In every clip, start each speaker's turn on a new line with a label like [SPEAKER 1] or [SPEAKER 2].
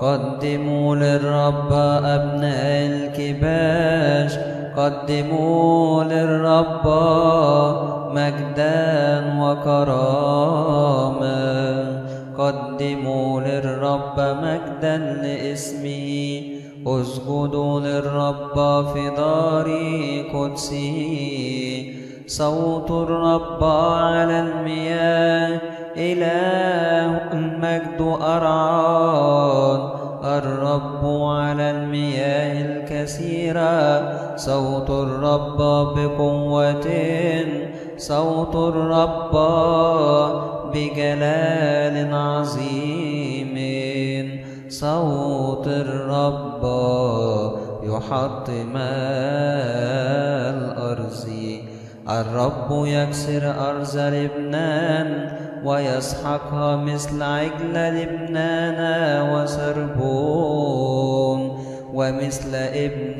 [SPEAKER 1] قدموا للرب أبناء الكباش، قدموا للرب مجدا وكرامة، قدموا للرب مجدا لاسمه، اسجدوا للرب في دار قدسه. صوت الرب على المياه، إله المجد أرعان، الرب على المياه الكثيرة. صوت الرب بقوة، صوت الرب بجلال عظيم، صوت الرب يحطم الأرض. الرب يكسر أرز لبنان ويسحقها مثل عجل لبنان وسربون، ومثل ابن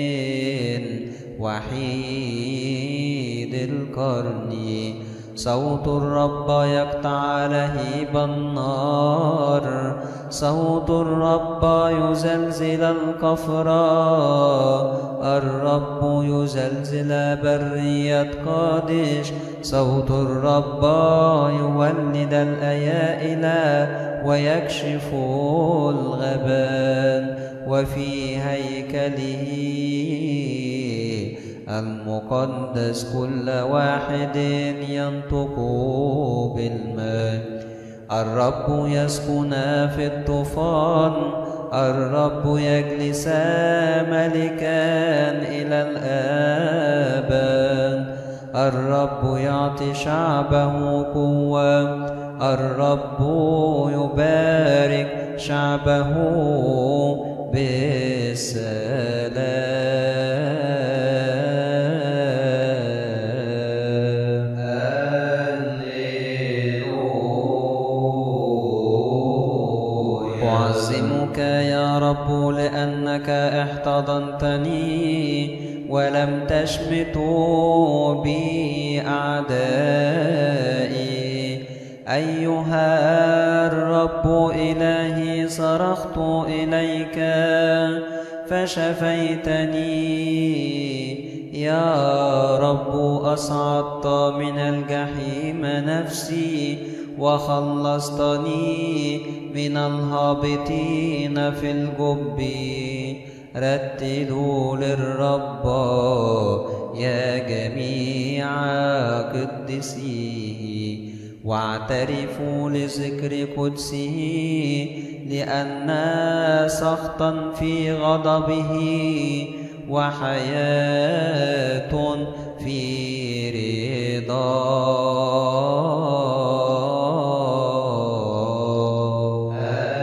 [SPEAKER 1] وحيد القرن. صوت الرب يقطع لهيب النار، صوت الرب يزلزل الكفر، الرب يزلزل برية قادش. صوت الرب يولد الأيائل ويكشف الغبان، وفي هيكله المقدس كل واحد ينطق بالماء. الرب يسكن في الطوفان، الرب يجلس ملكا إلى الآباد. الرب يعطي شعبه قوة، الرب يبارك شعبه بالسلام. أعظمك يا رب لأنك احتضنتني ولم تشمت بي أعدائي. أيها الرب إلهي صرخت إليك فشفيتني. يا رب أصعدت من الجحيم نفسي وخلصتني من الهابطين في الجب. رتلوا للرب يا جميع قدسيه، واعترفوا لذكر قدسه، لأن سخطا في غضبه وحياة في رضاه.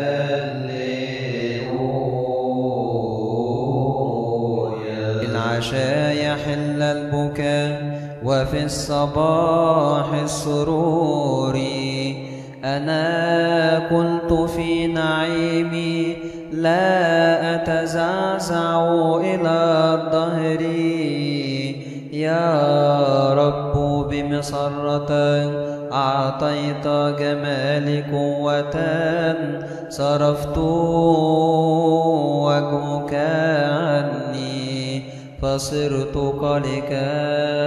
[SPEAKER 1] هللويا. في العشاء يحل البكاء وفي الصباح السرور. أنا كنت في نعيمي لا أتزعزع إلى الدهر. يا رب بمسرة أعطيت جمال قوة، صرفت وجهك عني فصرت قلقا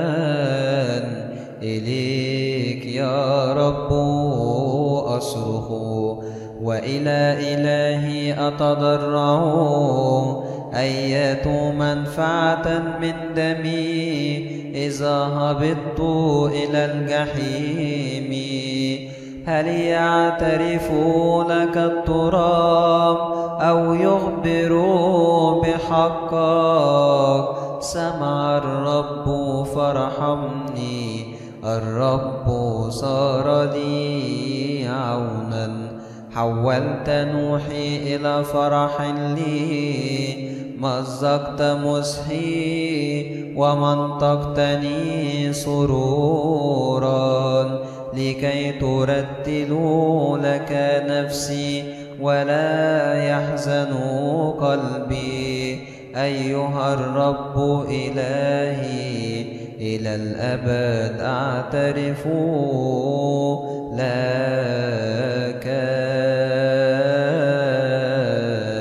[SPEAKER 1] إليك. يا رب أصرخ وإلى إلهي أتضرع. أية منفعة من دمي إذا هبطت إلى الجحيم. هل يعترفون كالتراب أو يخبروا بحقك؟ سمع الرب فرحمني، الرب صار لي عونا. حولت نوحي إلى فرح لي، مزقت مسحي ومنطقتني سرورا، لكي ترتلوا لك نفسي ولا يحزن قلبي. أيها الرب إلهي إلى الأبد أعترف لك.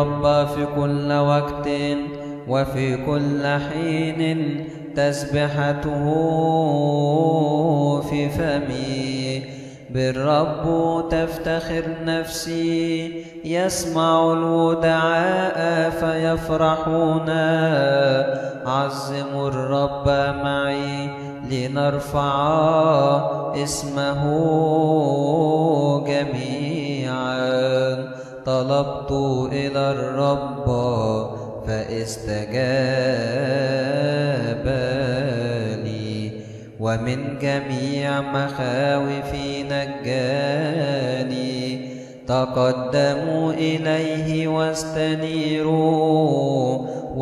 [SPEAKER 1] الرب في كل وقت وفي كل حين تسبحته في فمي. بالرب تفتخر نفسي، يسمع الودعاء فيفرحون. عظموا الرب معي لنرفع اسمه جميعا. طلبت إلى الرب فاستجاب لي، ومن جميع مخاوفي نجاني. تقدموا إليه واستنيروا،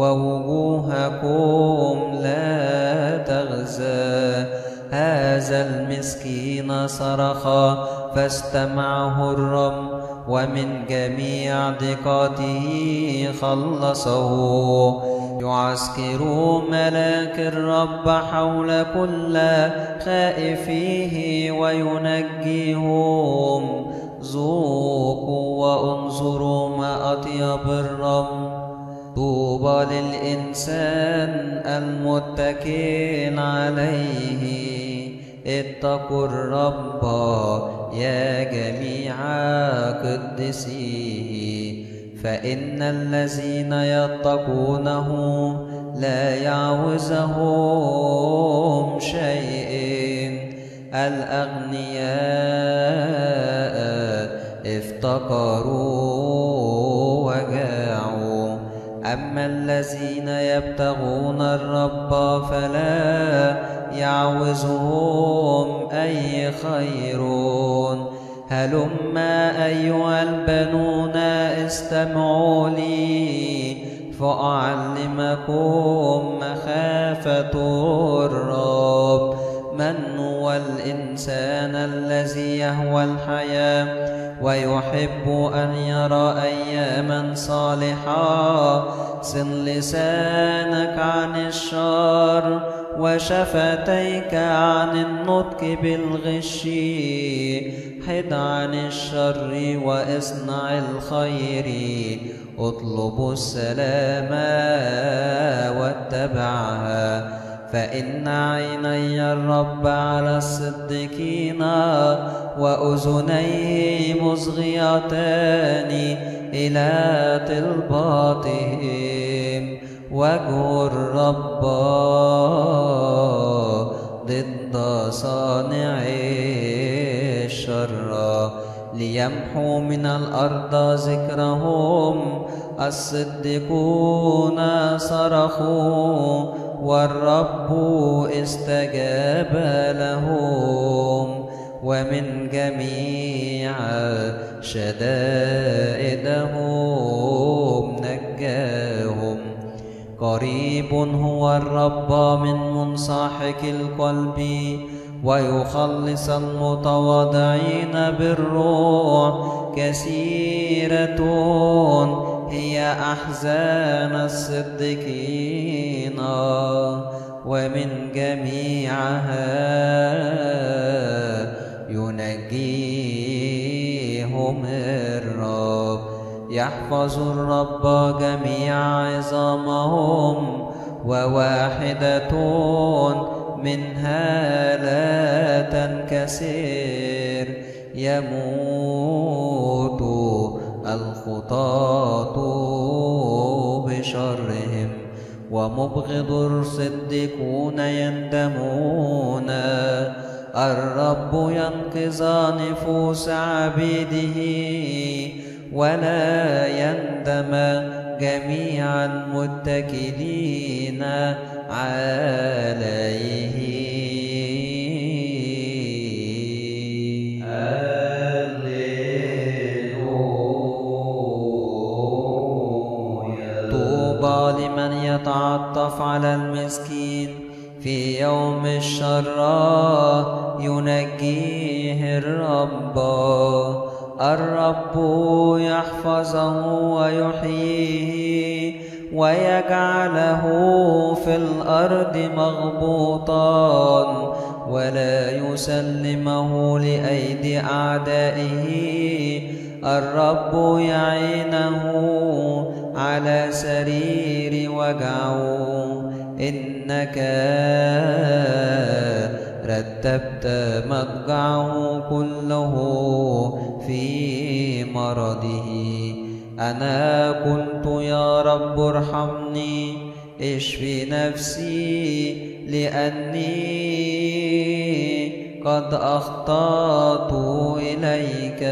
[SPEAKER 1] ووجوهكم لا تغزى. هذا المسكين صرخ فاستمعه الرب، ومن جميع ضيقاته خلصه. يعسكر ملاك الرب حول كل خائفيه وينجيهم. ذوقوا وانظروا ما أطيب الرب. طوبى للإنسان المتكل عليه. اتقوا الرب يا جميع قدسيه، فإن الذين يتقونه لا يعوزهم شيء. الأغنياء افتقروا وجاعوا، أما الذين يبتغون الرب فلا يعوزهم أي خير. هلما أيها البنون استمعوا لي، فأعلمكم مخافة الرب. من هو الإنسان الذي يهوى الحياة ويحب أن يرى أياما صالحة؟ صن لسانك عن الشر وشفتيك عن النطق بالغش. حد عن الشر واصنع الخير، اطلب السلام واتبعها. فإن عيني الرب على الصديقين، وأذنيه مصغيتان إلى طلباتهم. وجه الرب ضد صانع الشر، ليمحو من الأرض ذكرهم. الصديقون صرخوا والرب استجاب لهم، ومن جميع شدائدهم نجاهم. قريب هو الرب من منصحك القلب، ويخلص المتواضعين بالروح. كثيرة هي أحزان الصديقين، ومن جميعها ينجيهم الرب. يحفظ الرب جميع عظامهم، وواحدة منها لا تنكسر. يموت الخطاة بشرهم، ومبغض الصديقون يندمون. الرب ينقذ نفوس عبيده، ولا يندم جميع المتكلين عليه. طوبى لمن يتعطف على المسكين في يوم الشر، ينجيه الرب. الرب يحفظه ويحييه، ويجعله في الأرض مغبوطا، ولا يسلمه لأيدي أعدائه. الرب يعينه على سرير وجعه، إنك رتبت مضجعه كله في مرضه. أنا قلت يا رب ارحمني، اشفي نفسي، لأني قد أخطأت إليك.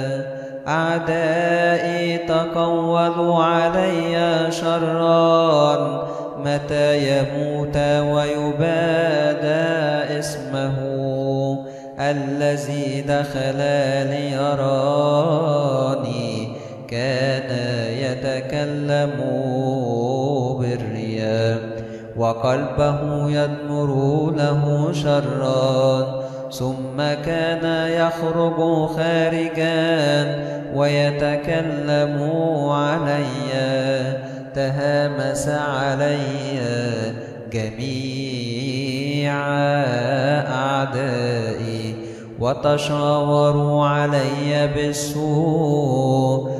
[SPEAKER 1] أعدائي تقولوا علي شرا، متى يموت ويبادى اسمه الذي دخل ليراني، كان يتكلم بالرياء، وقلبه يدمر له شرا، ثم كان يخرج خارجا ويتكلم علي. تهامس علي جميع أعدائي، وتشاوروا علي بالسوء،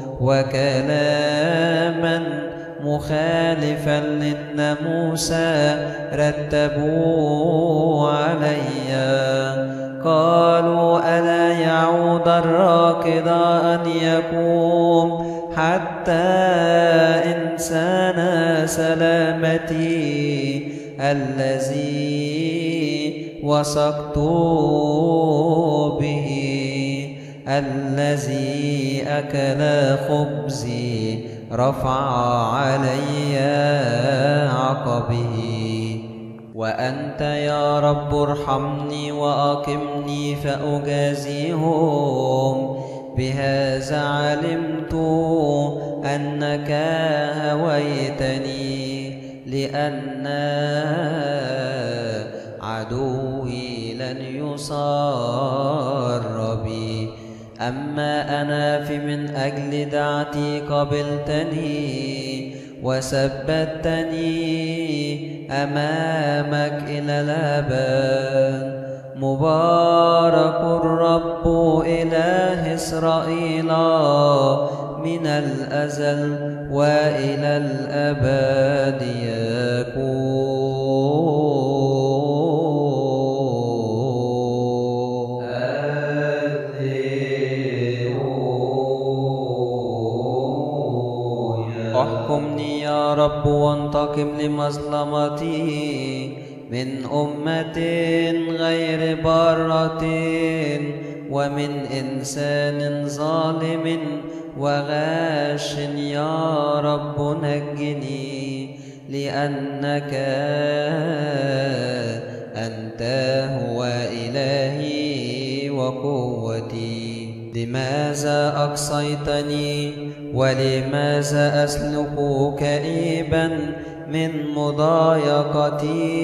[SPEAKER 1] وكلاما مخالفا للناموس رتبوا علي. قالوا ألا يعود الراكض أن يقوم حتى إنسان سلامتي الذي وثقت به، الذي أكل خبزي رفع علي عقبه. وأنت يا رب ارحمني وأقمني فأجازيهم. بهذا علمت أنك هويتني، لأن عدوي لن يصار بي. أما أنا فمن أجل دعتي قبلتني وثبتني أمامك إلى الأبد. مبارك الرب إله إسرائيل من الأزل وإلى الأبد يكون. احكمني يا رب وانتقم لمظلمتي من أمة غير بارة، ومن إنسان ظالم وغاش. يا رب نجني، لأنك أنت هو إلهي وقوتي. لماذا أقصيتني ولماذا أسلك كئيبا من مضايقة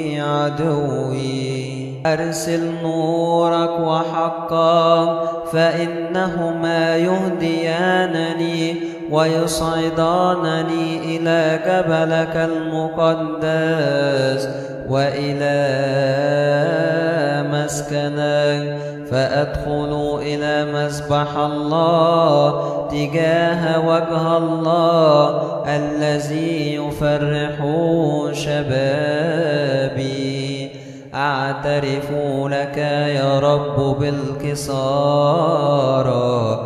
[SPEAKER 1] عدوي؟ أرسل نورك وحقا، فإنهما يهديانني ويصعدانني إلى جبلك المقدس وإلى مسكنك، فأدخل إلى مسبح الله تجاه وجه الله الذي يفرح شبابي. أعترف لك يا رب بالكسارى،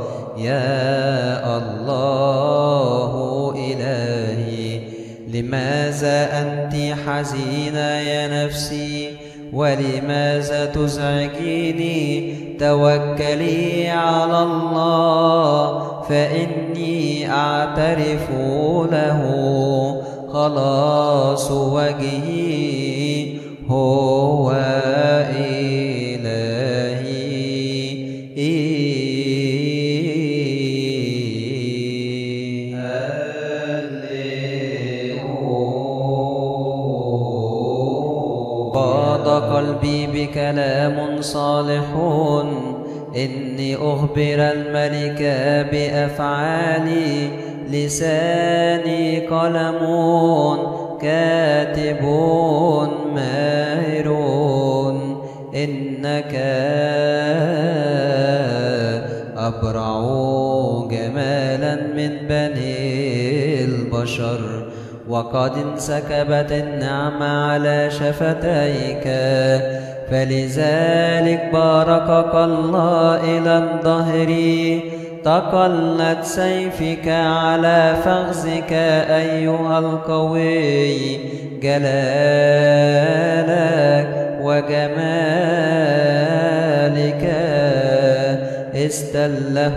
[SPEAKER 1] يا الله إلهي. لماذا أنت حزينة يا نفسي؟ ولماذا تزعجيني؟ توكلي على الله، فإني أعترف له. خلاص وجهي هو قلبي بكلام صالح، إني أخبر الملك بأفعالي. لساني قلم كاتب ماهر، إنك أبرع جمالا من بني البشر. وقد انسكبت النعمة على شفتيك، فلذلك باركك الله إلى الدهر. تقلت سيفك على فخذك أيها القوي، جلالك وجمالك استله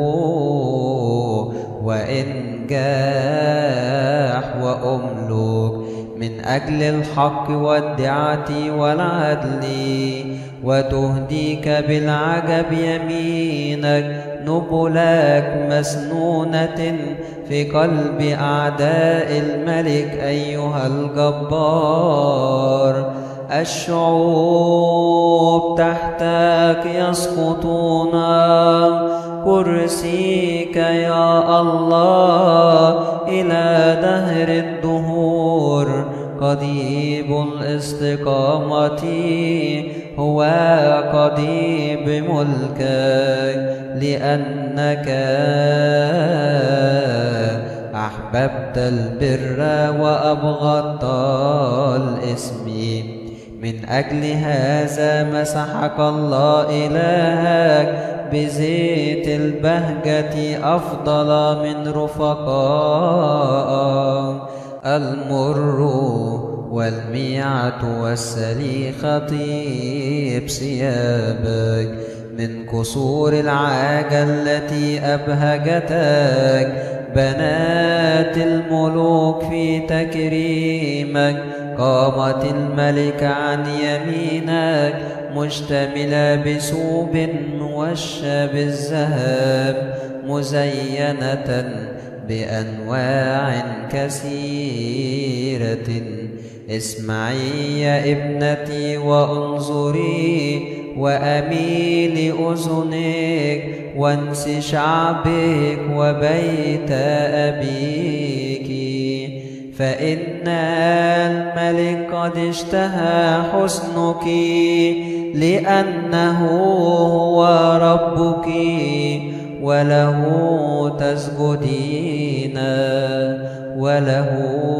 [SPEAKER 1] وإنجاح وأملك من أجل الحق والدعة والعدل، وتهديك بالعجب يمينك نبلك مسنونة في قلب أعداء الملك أيها الجبار. الشعوب تحتك يسقطون، كرسيك يا الله إلى دهر الدهور قضيب الاستقامة، هو قضيب ملكك، لأنك أحببت البر وأبغضت الإثم. من أجل هذا مسحك الله إلهك بزيت البهجة أفضل من رفقاء. المر والميعة والسليخة طيب ثيابك من كسور العاجة التي أبهجتك. بنات الملوك في تكريمك، قامت الملكة عن يمينك مشتملة بثوب موشى بالذهب، مزينة بأنواع كثيرة. اسمعي يا ابنتي وانظري، وأميلي أذنك وانسي شعبك وبيت أبيك، فإن الملك قد اشتهى حسنك، لأنه هو ربك وله تسجدين، وله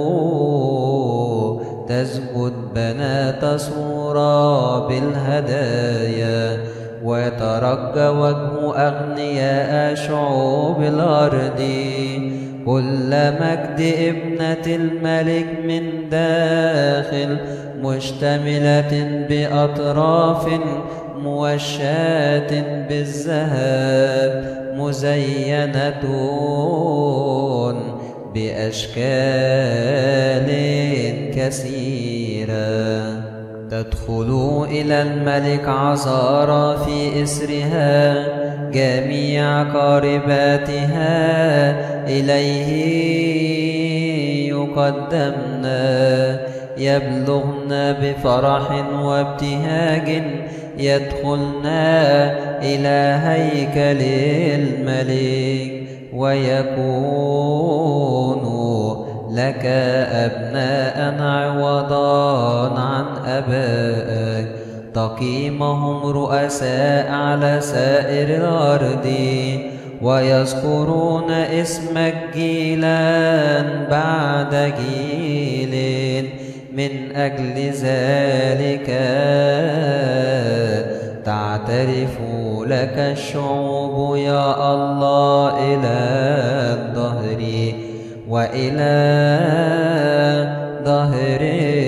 [SPEAKER 1] تسجد بنات صورة بالهدايا. ويترجى وجه أغنياء شعوب الأرض. كل مجد ابنة الملك من داخل، مشتملة بأطراف موشاة بالذهب، مزينة بأشكال كثيرة. تدخل إلى الملك عذارى في إسرها، جميع قارباتها إليه يقدمن، يبلغن بفرح وابتهاج، يدخلن إلى هيكل الملك. ويكون لك أبناء عوضا عن أبائك، تقيمهم رؤساء على سائر الأرض، ويذكرون اسمك جيلا بعد جيل. من أجل ذلك تعترف لك الشعوب يا الله إلى الدهر وإلى دهر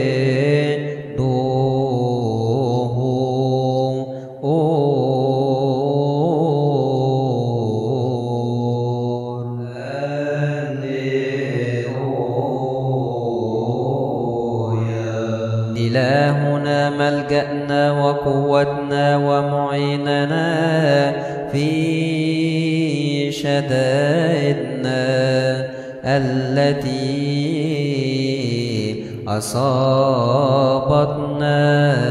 [SPEAKER 1] إلهنا ملجأنا وقوتنا ومعيننا في شدائدنا التي أصابتنا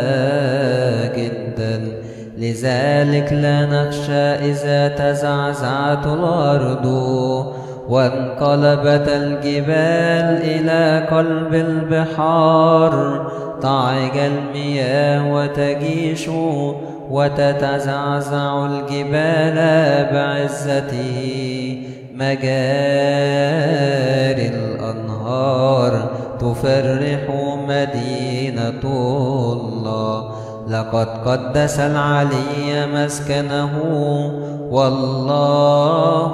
[SPEAKER 1] جدا. لذلك لا نخشى إذا تزعزعت الأرض وانقلبت الجبال إلى قلب البحار. تعج المياه وتجيش وتتزعزع الجبال بعزته. مجاري الأنهار النهار تفرح مدينة الله. لقد قدس العلي مسكنه، والله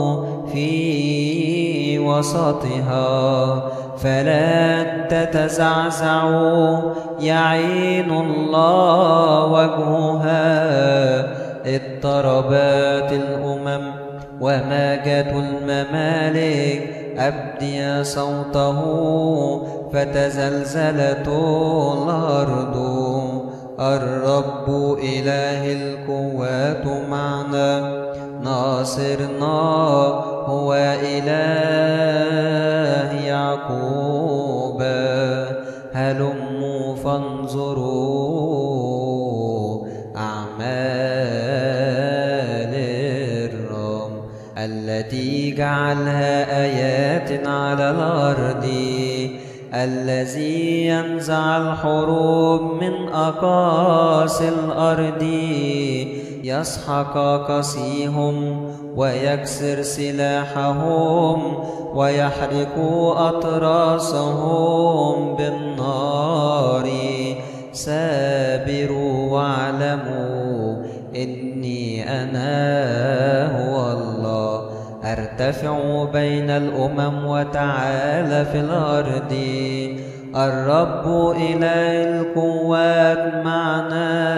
[SPEAKER 1] في وسطها. فلا تتزعزعوا، يعين الله وجهها. اضطربات الأمم وماجت الممالك، أبدي صوته فتزلزلت الأرض. الرب إله القوات معنا، ناصرنا هو إله يعقوب. هلموا فانظروا أعمال الرب التي جعلها آيات على الأرض. الذي ينزع الحروب من أقاصي الأرض، يسحق قصيهم ويكسر سلاحهم، ويحرق أطراسهم بالنار. سابروا واعلموا إني أنا هو الله. أرتفع بين الأمم وتعالى في الأرض. الرب إله القوات معنا،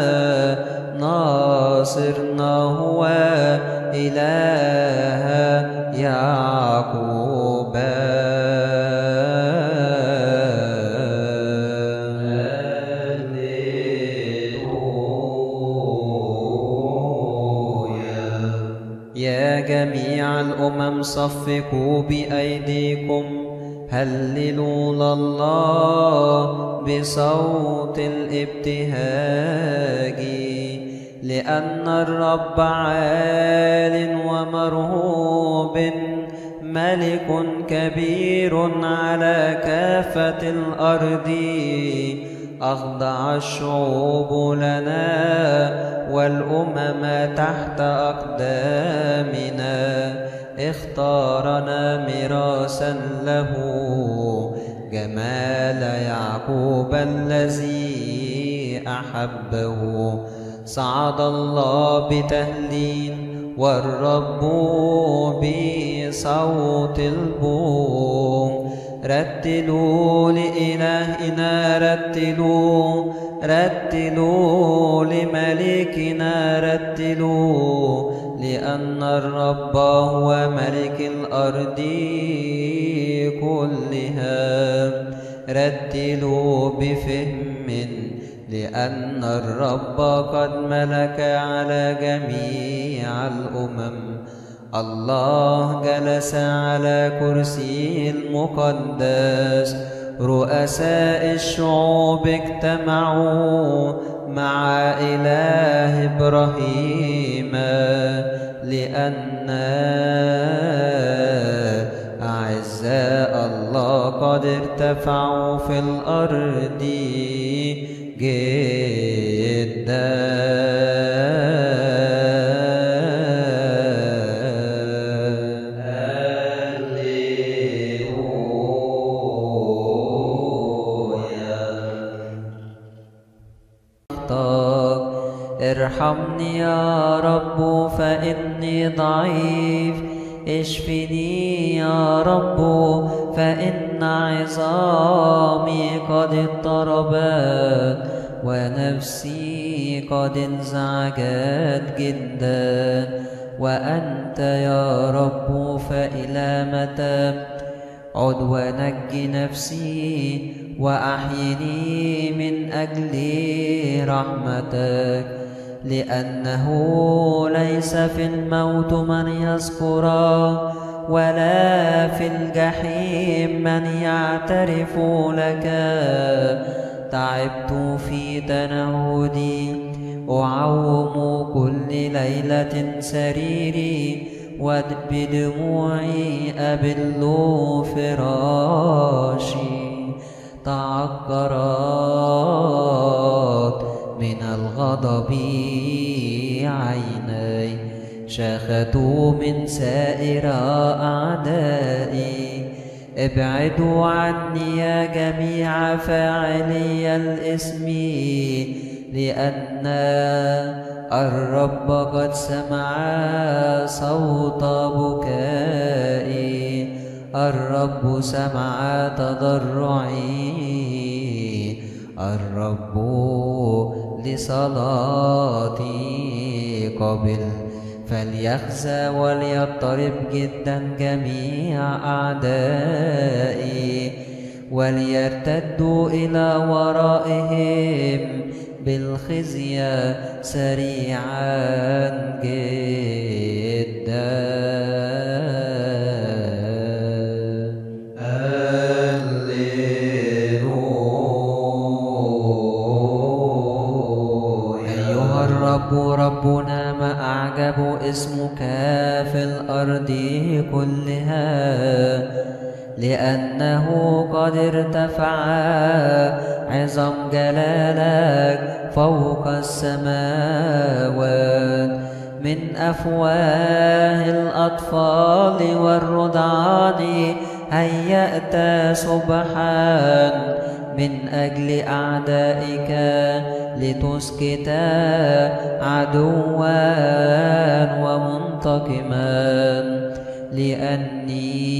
[SPEAKER 1] ناصرنا هو إله يعقوب. يا جميع الأمم صفقوا بأيديكم، هللوا الله بصوت الابتهاج. لأن الرب عال ومرهوب، ملك كبير على كافة الأرض. أخضع الشعوب لنا، والأمم تحت أقدامنا. اختارنا ميراثا له، جمال يعقوب الذي أحبه. صعد الله بتهليل، والرب بصوت البوم. رتلوا لإلهنا، رتلوا رتلوا لملكنا، رتلوا. لأن الرب هو ملك الأرض كلها. رتلوا بفهم، لأن الرب قد ملك على جميع الأمم. الله جلس على كرسيه المقدس. رؤساء الشعوب اجتمعوا مع إله إبراهيم. لأن أعزاء الله قد ارتفعوا في الأرض جدا. ارحمني يا رب فإني ضعيف، اشفني يا رب فإن عظامي قد اضطربت، ونفسي قد انزعجت جدا. وأنت يا رب فإلى متى؟ عد ونج نفسي وأحيني من أجل رحمتك. لأنه ليس في الموت من يذكر، ولا في الجحيم من يعترف لك. تعبت في تنهدي، أعوم كل ليلة سريري، وبدموعي أبل فراشي. تعكرت من الغضب عيني، شاخت من سائر أعدائي. ابعدوا عني يا جميع فاعلي الإثم، لأن الرب قد سمع صوت بكائي، الرب سمع تضرعي، الرب لصلاتي قبل. فليخزى وليضطرب جدا جميع أعدائي، وليرتدوا إلى ورائهم بالخزي سريعا جدا. أيها الرب ربنا ما أعجب اسمك في الأرض كلها، لأنه قد ارتفع عظم جلالك فوق السماوات. من أفواه الأطفال والرضعان هيأت سبحا من أجل أعدائك، لتسكت عدوا ومنتقما. لأني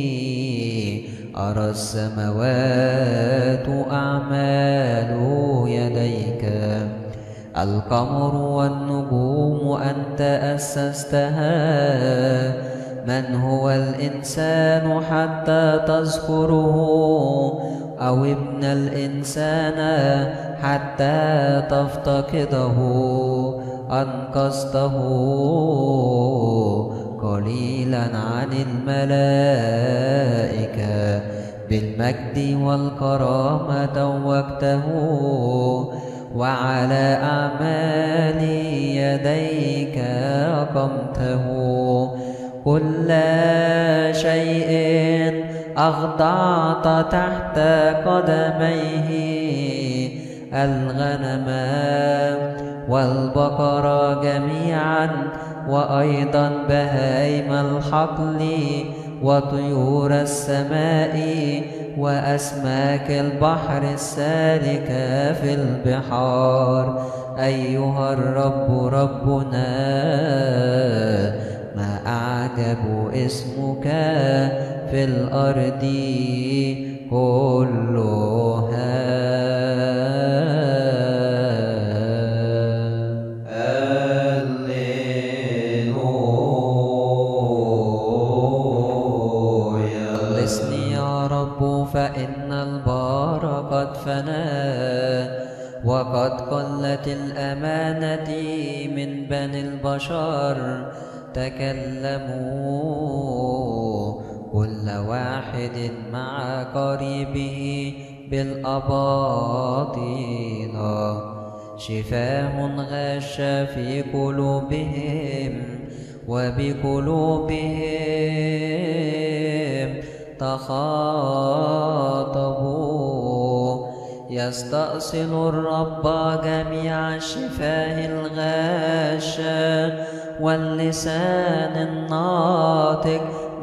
[SPEAKER 1] أرى السماوات أعمال يديك، القمر والنجوم أنت أسستها. من هو الإنسان حتى تذكره، أو ابن الإنسان حتى تفتقده؟ أنقذته قليلا عن الملائكة، بالمجد والكرامة توجته، وعلى أعمال يديك أقمته. كل شيء أخضعت تحت قدميه، الغنم والبقر جميعا، وأيضا بهائم الحقل وطيور السماء وأسماك البحر السالكة في البحار. أيها الرب ربنا ما أعجب اسمك في الأرض كلها. خلصني يا رب فإن البار قد فنى، وقد قلت الأمانة من بني البشر. تكلموا كل واحد مع قريبه بالأباطيل، شفاه غش في قلوبهم، وبقلوبهم تخاطبوا. يستأصل الرب جميع الشفاه الغاشة، واللسان الناطق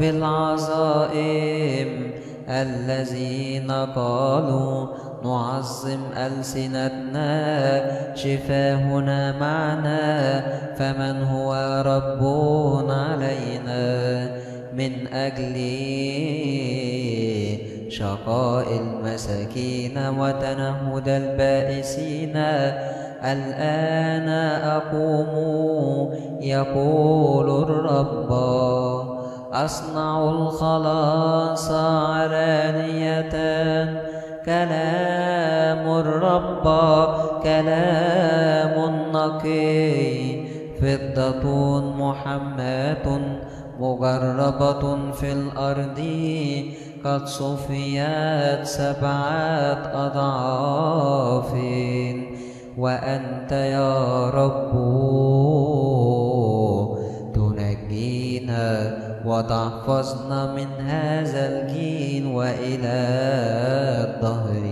[SPEAKER 1] بالعظائم. الذين قالوا نعظم ألسنتنا، شفاهنا معنا، فمن هو رب علينا؟ من أجل شقاء المساكين وتنهد البائسين الآن أقوم، يقول الرب. أصنع الخلاص علانية، كلام الرب كلام نقي. فضة محماة مجربة في الأرض، قد صفيت 7 أضعاف. وأنت يا رب تنجينا وتحفظنا من هذا الجيل وإلى الدهر.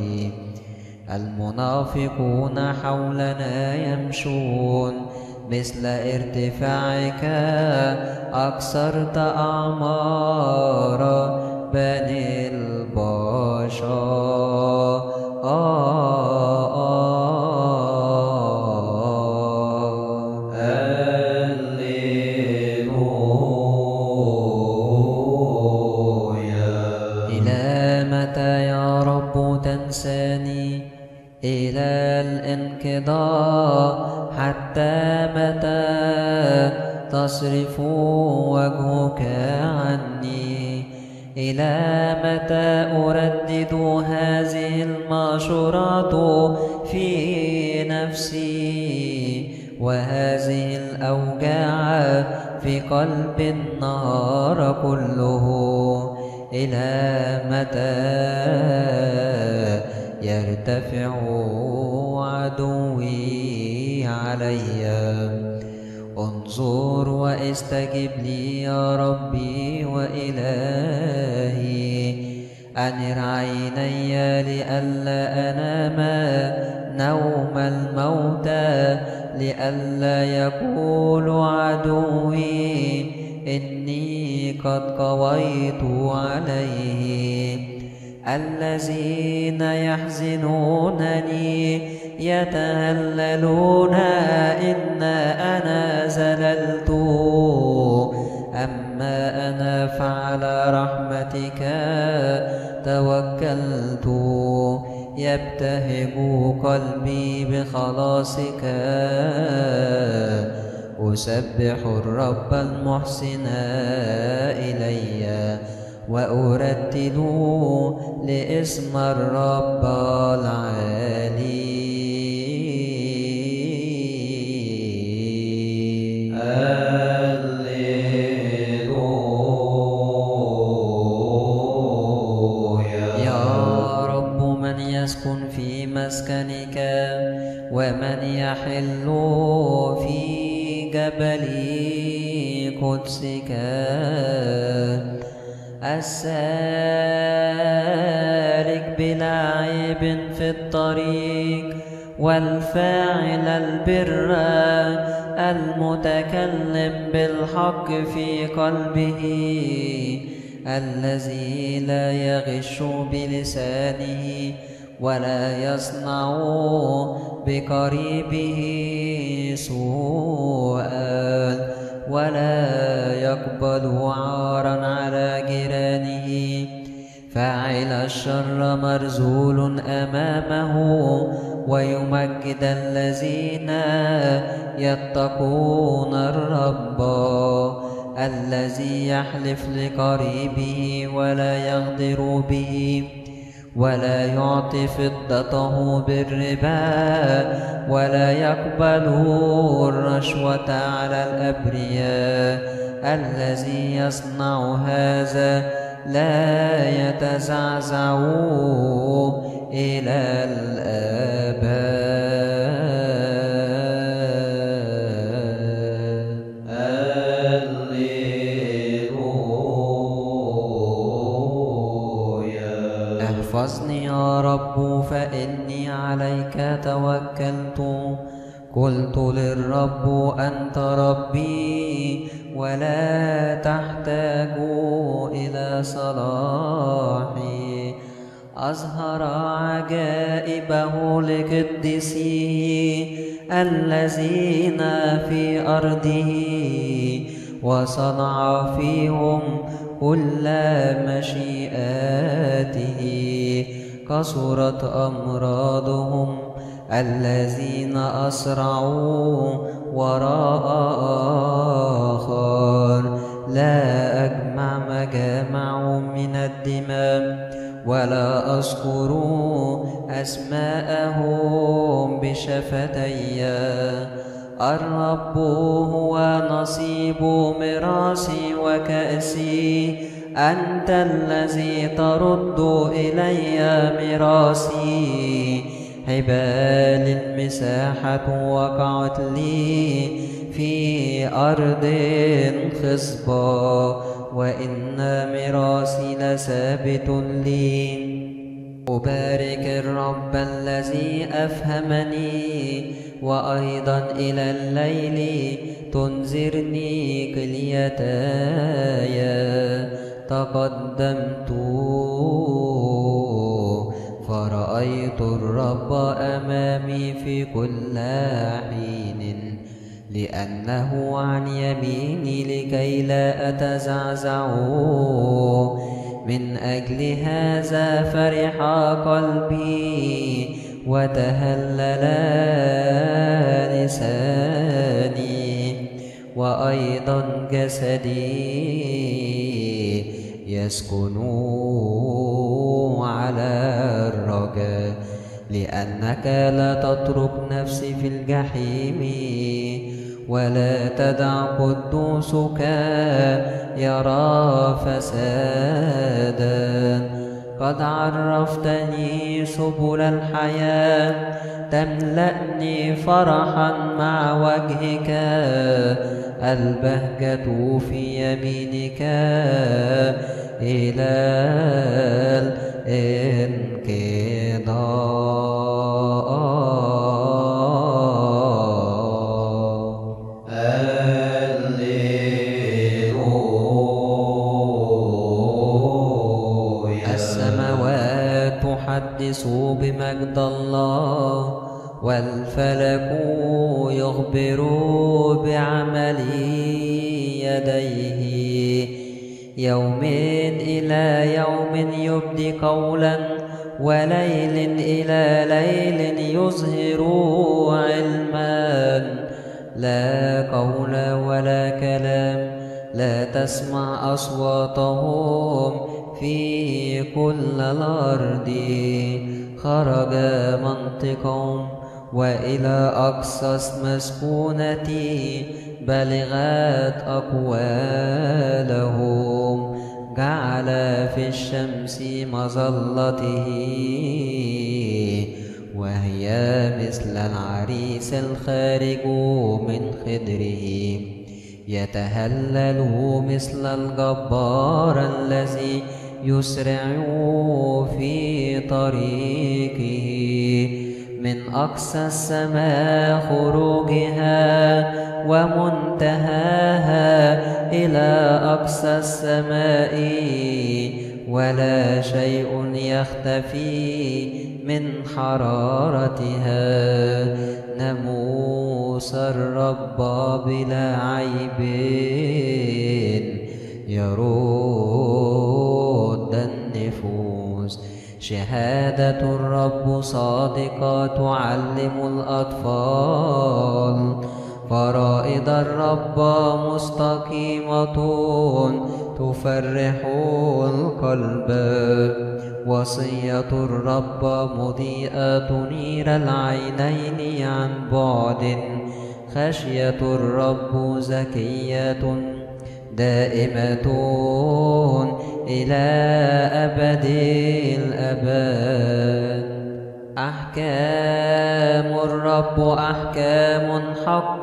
[SPEAKER 1] المنافقون حولنا يمشون، مثل ارتفاعك أكثرت أعمارا. بني البشر. إلى متى يا رب تنساني؟ إلى الانقضاء حتى متى تصرف وجهك عني؟ إلى متى أردد هذه المشورات في نفسي وهذه الأوجاع في قلب النهار كله؟ إلى متى يرتفع عدوي علي؟ انظر واستجب لي يا ربي وإلهي. أنر عيني لئلا أنام نوم الموتى، لئلا يقول عدوي إني قد قويت عليه. الذين يحزنونني يتهللون إن أنا زللت، أما أنا فعلى رحمتك توكلت. يبتهج قلبي بخلاصك، أسبح الرب المحسن إلي، وأرتل لاسم الرب العالي. يا رب من يسكن في مسكنك ومن يحل في جبل قدسك؟ السالك بلا عيب في الطريق، والفاعل البر، المتكلم بالحق في قلبه، الذي لا يغش بلسانه ولا يصنع بقريبه سوءا، ولا يقبل عارا على جيرانه. فاعل الشر مرذول أمامه، ويمجد الذين يتقون الرب. الذي يحلف لقريبه ولا يغدر به، ولا يعطي فضته بالربا، ولا يقبل الرشوة على الأبرياء. الذي يصنع هذا لا يتزعزع إلى الآباد. احفظني يا رب فإني عليك توكلت. قلت للرب أنت ربي، ولا تحتاج إلى صلاحي. أظهر عجائبه لقدسيه الذين في أرضه، وصنع فيهم كل مشيئاته. كثرت أمراضهم الذين أسرعوا وراء آخر. لا أجمع مجامعهم من الدماء، ولا أذكر أسماءهم بشفتي. الرب هو نصيب ميراثي وكأسي، أنت الذي ترد إلي ميراثي. حبال المساحة وقعت لي في أرض خصبة، وإن ميراثي لثابت لي. أبارك الرب الذي أفهمني، وأيضا إلى الليل تنذرني كليتاي. تقدمت رأيت الرب أمامي في كل حين، لأنه عن يميني لكي لا أتزعزع. من أجل هذا فرح قلبي وتهلل لساني، وأيضا جسدي يسكن على الرجاء، لأنك لا تترك نفسي في الجحيم، ولا تدع قدوسك يرى فسادا. قد عرفتني سبل الحياة، تملأني فرحا مع وجهك، البهجة في يمينك إلى الانقضاء. السماوات تحدث بمجد الله، والفلك يخبر بعمل يديه. يوم إلى يوم يبدي قولا، وليل إلى ليل يظهر علما. لا قول ولا كلام، لا تسمع أصواتهم في كل الأرض. خرج منطقهم وإلى أقصى مسكونتي بلغت أقوالهم. جعل في الشمس مظلته، وهي مثل العريس الخارج من خدره. يتهلل مثل الجبار الذي يسرع في طريقه. من أقصى السماء خروجها، ومنتهاها إلى أقصى السماء، ولا شيء يختفي من حرارتها. ناموس الرب بلا عيب يرد النفوس. شهادة الرب صادقة تعلم الأطفال. فرائض الرب مستقيمة تفرح القلب. وصية الرب مضيئة تنير العينين عن بعد. خشية الرب زكية دائمة إلى أبد الأبد. أحكام الرب أحكام حق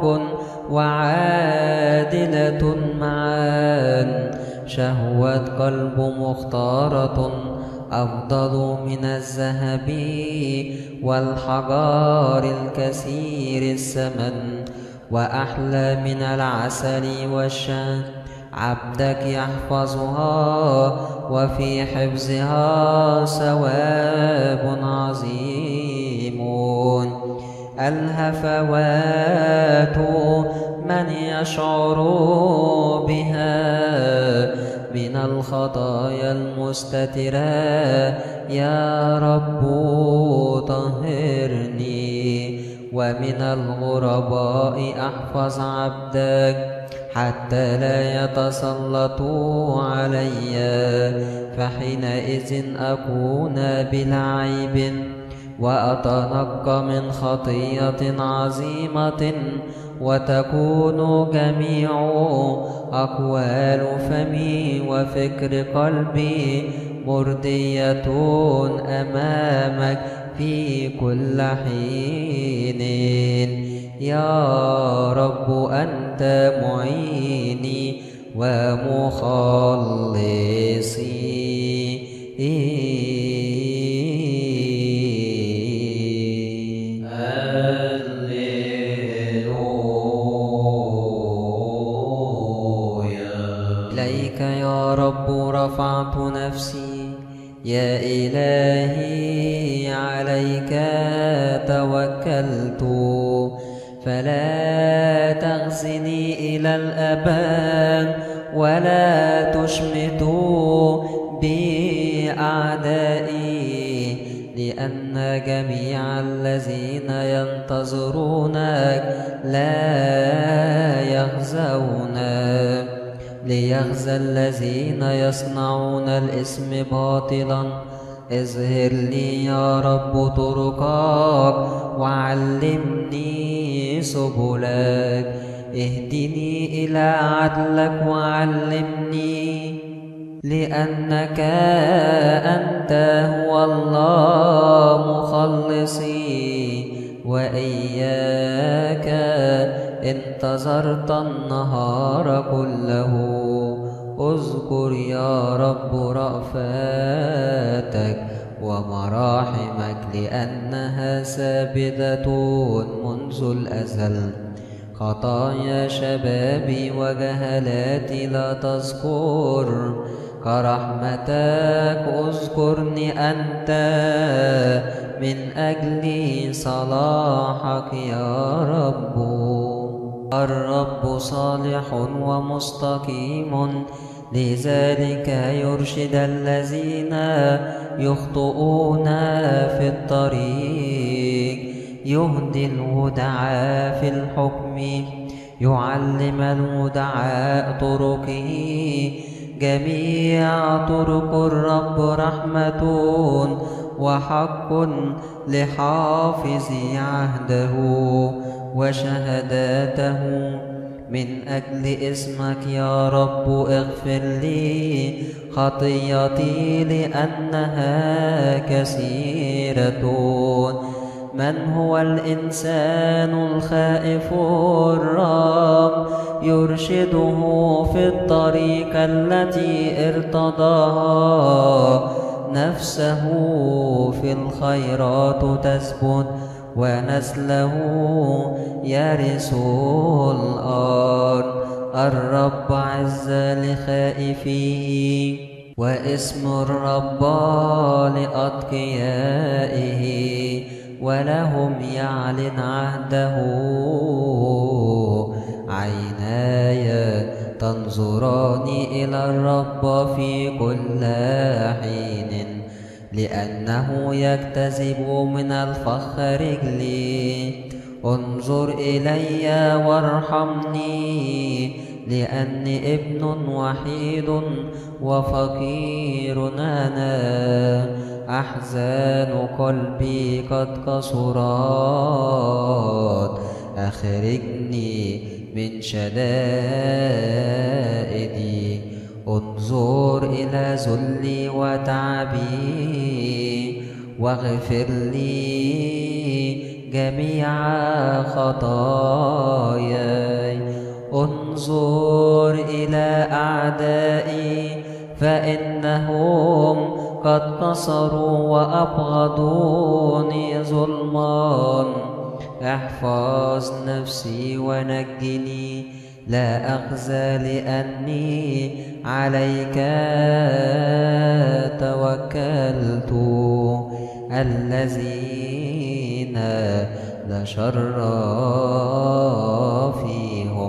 [SPEAKER 1] وعادلة معا. شهوة قلب مختارة أفضل من الذهب والحجار الكثير الثمن، وأحلى من العسل والشهد. عبدك يحفظها، وفي حفظها ثواب عظيم. الهفوات من يشعر بها من الخطايا المستترة. يا رب طهرني، ومن الغرباء أحفظ عبدك، حتى لا يتسلطوا علي. فحينئذ أكون بلا عيب، وأتنقى من خطية عظيمة، وتكون جميع أقوال فمي وفكر قلبي مرضية أمامك في كل حين. يا رب أنت معيني ومخلصي. إليك يا رب رفعت نفسي، يا إلهي عليك توكلت، فلا تخزني إلى الأبد ولا تشمت بي أعدائي، لأن جميع الذين ينتظرونك لا يخزون. ليخزى الذين يصنعون الإثم باطلا. اظهر لي يا رب طرقك وعلمني سبلك، اهدني إلى عدلك وعلمني، لأنك أنت هو الله مخلصي، وإياك انتظرت النهار كله. اذكر يا رب رأفاتك ومراحمك، لأنها ثابتة منذ الأزل. خطايا شبابي وجهلاتي لا تذكر، كرحمتك اذكرني أنت، من أجل صلاحك يا رب. الرب صالح ومستقيم، لذلك يرشد الذين يخطئون في الطريق. يهدي الودعاء في الحكم، يعلم الودعاء طرقه. جميع طرق الرب رحمة وحق لحافظ عهده وشهاداته. من أجل اسمك يا رب اغفر لي خطيتي، لأنها كثيرة. من هو الإنسان الخائف الرب؟ يرشده في الطريق التي ارتضاها. نفسه في الخيرات تثبت، ونسله يرث الأرض. الرب عز لخائفيه، واسم الرب لأتقيائه، ولهم يعلن عهده. عيناي تنظران إلى الرب في كل حين، لأنه يجتذب من الفخ رجلي. انظر إلي وارحمني، لأني ابن وحيد وفقير أنا. أحزان قلبي قد كثرت، أخرجني من شدائدي. انظر إلى ذلي وتعبي، واغفر لي جميع خطاياي. انظر إلى أعدائي، فإنهم قد قصروا وأبغضوني ظلما. احفظ نفسي ونجني، لا أخزى لأني عليك توكلت. الذين لا شر فيهم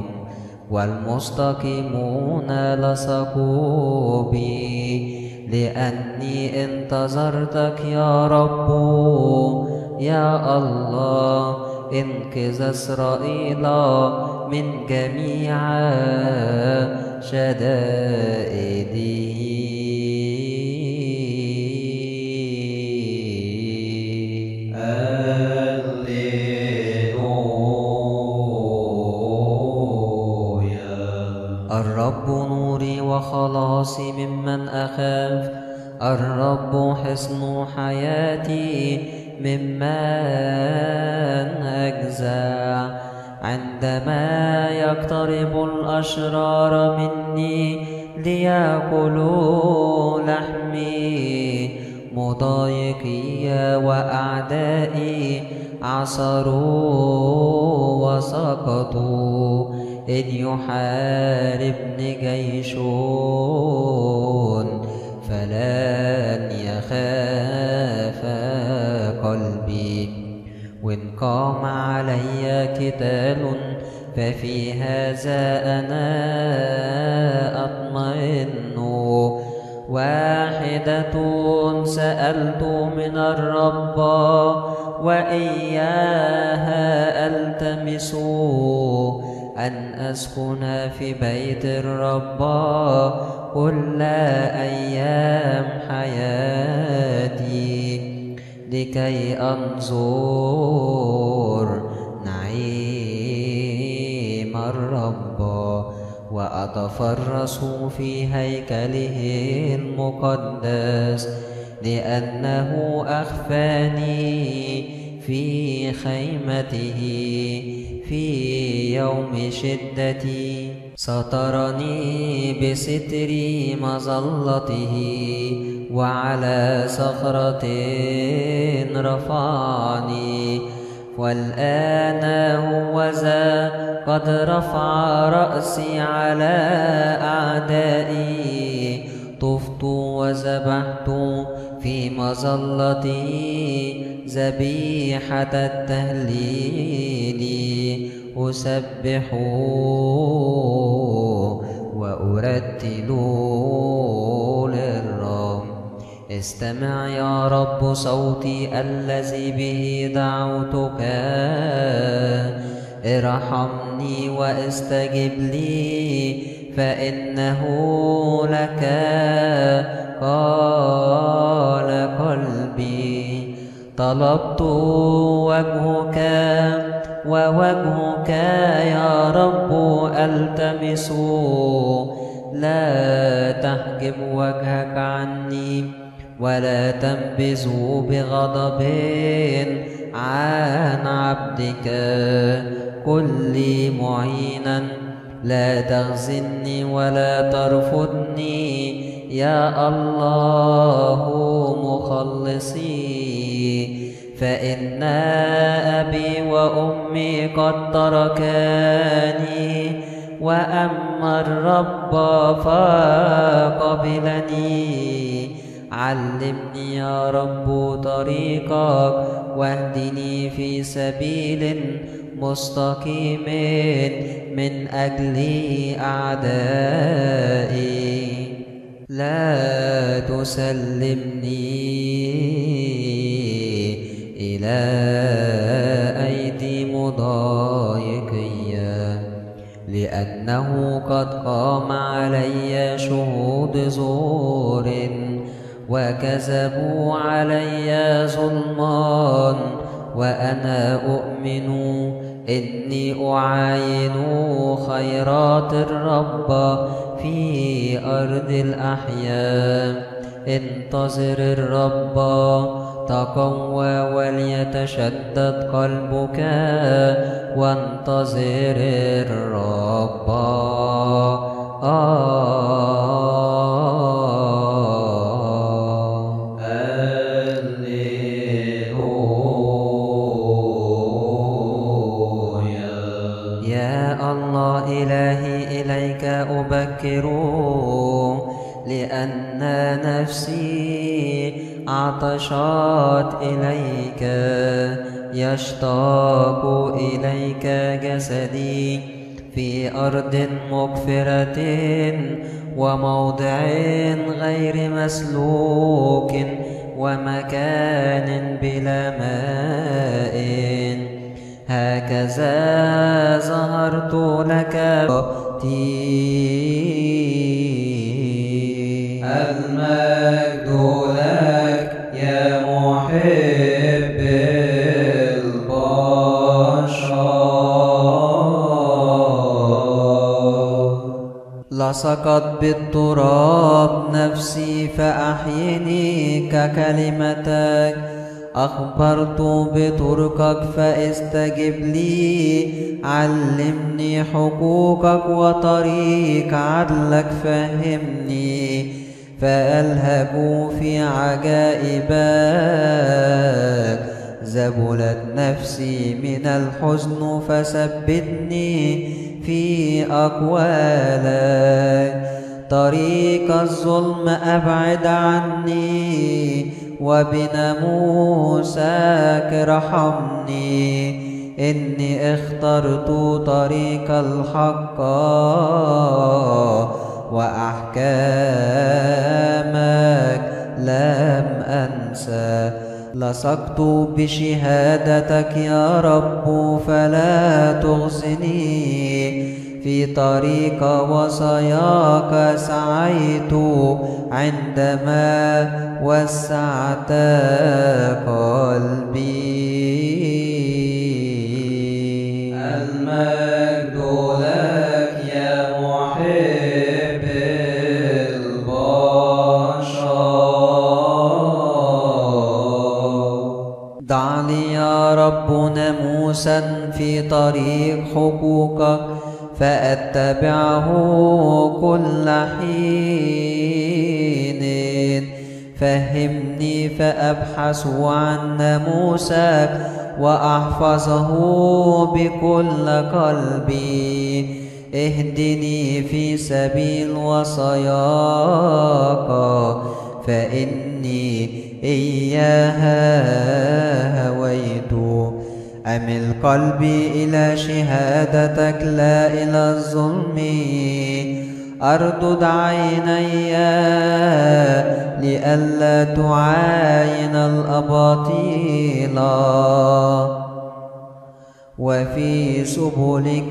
[SPEAKER 1] والمستقيمون لصقوا بي، لأني انتظرتك يا رب. يا الله انقذ إسرائيل من جميع شدائده. الرب نوري وخلاصي ممن أخاف. الرب حصن حياتي ممن أجزع. عندما يقترب الأشرار مني ليأكلوا لحمي، مضايقي وأعدائي عثروا وسقطوا. إن يحاربني جيش فلن يخاف قلبي. وإن قام علي قتال ففي هذا أنا أطمئن. واحدة سألت من الرب وإياها ألتمس، أن أسكن في بيت الرب كل أيام حياتي، لكي أنظر نعيم الرب وأتفرس في هيكله المقدس، لأنه أخفاني في خيمته في يوم شدتي. سترني بستر مظلته، وعلى صخرة رفعني. والآن هوذا قد رفع رأسي على أعدائي. طفت وذبحت في مظلتي ذبيحة التهليل. أسبح وأرتل للرب. استمع يا رب صوتي الذي به دعوتك. ارحمني واستجب لي، فإنه لك قال قلبي. طلبت وجهك ووجهك يا رب ألتمس. لا تحجب وجهك عني، ولا تنبذ بغضب عن عبدك. كن لي معينا، لا تخزني ولا ترفضني يا الله مخلصي. فإن أبي وأمي قد تركاني، وأما الرب فقبلني. علمني يا رب طريقك، واهدني في سبيل مستقيم من أجل أعدائي. لا تسلمني إلى أيدي مضايقية، لأنه قد قام علي شهود زور، وكذبوا علي ظلما. وأنا أؤمن إني أعاين خيرات الرب في أرض الأحياء. انتظر الرب، تقوى وليتشدد قلبك، وانتظر الرب. يا الله إلهي إليك أبكر، لأن نفسي عطشت إليك. يشتاق إليك جسدي في أرض مقفرة، وموضع غير مسلوك، ومكان بلا ماء. هكذا ظهرت لك المجد لك يا محب البشر. لصقت بالتراب نفسي فأحيني ككلمتك. أخبرت بطرقك فاستجب لي. علمني حقوقك وطريق عدلك فهمني. فألهج في عجائبك. ذبلت نفسي من الحزن فثبتني في أقوالك. طريق الظلم أبعد عني، وبناموسك ارحمني. إني اخترت طريق الحق وأحكامك لم أنسى. لصقت بشهادتك يا رب فلا تخزني، في طريق وصاياك سعيت عندما وسعت قلبي.
[SPEAKER 2] المجد لك يا محب البشر.
[SPEAKER 1] ضع لي يا رب ناموسا في طريق حقوقك، فأتبعه كل حين. فهمني فأبحث عن ناموسك، وأحفظه بكل قلبي. اهدني في سبيل وصاياك، فإني إياها هويت. أمل قلبي إلى شهادتك لا إلى الظلم. أردد عيني لئلا تعاين الأباطيل، وفي سبلك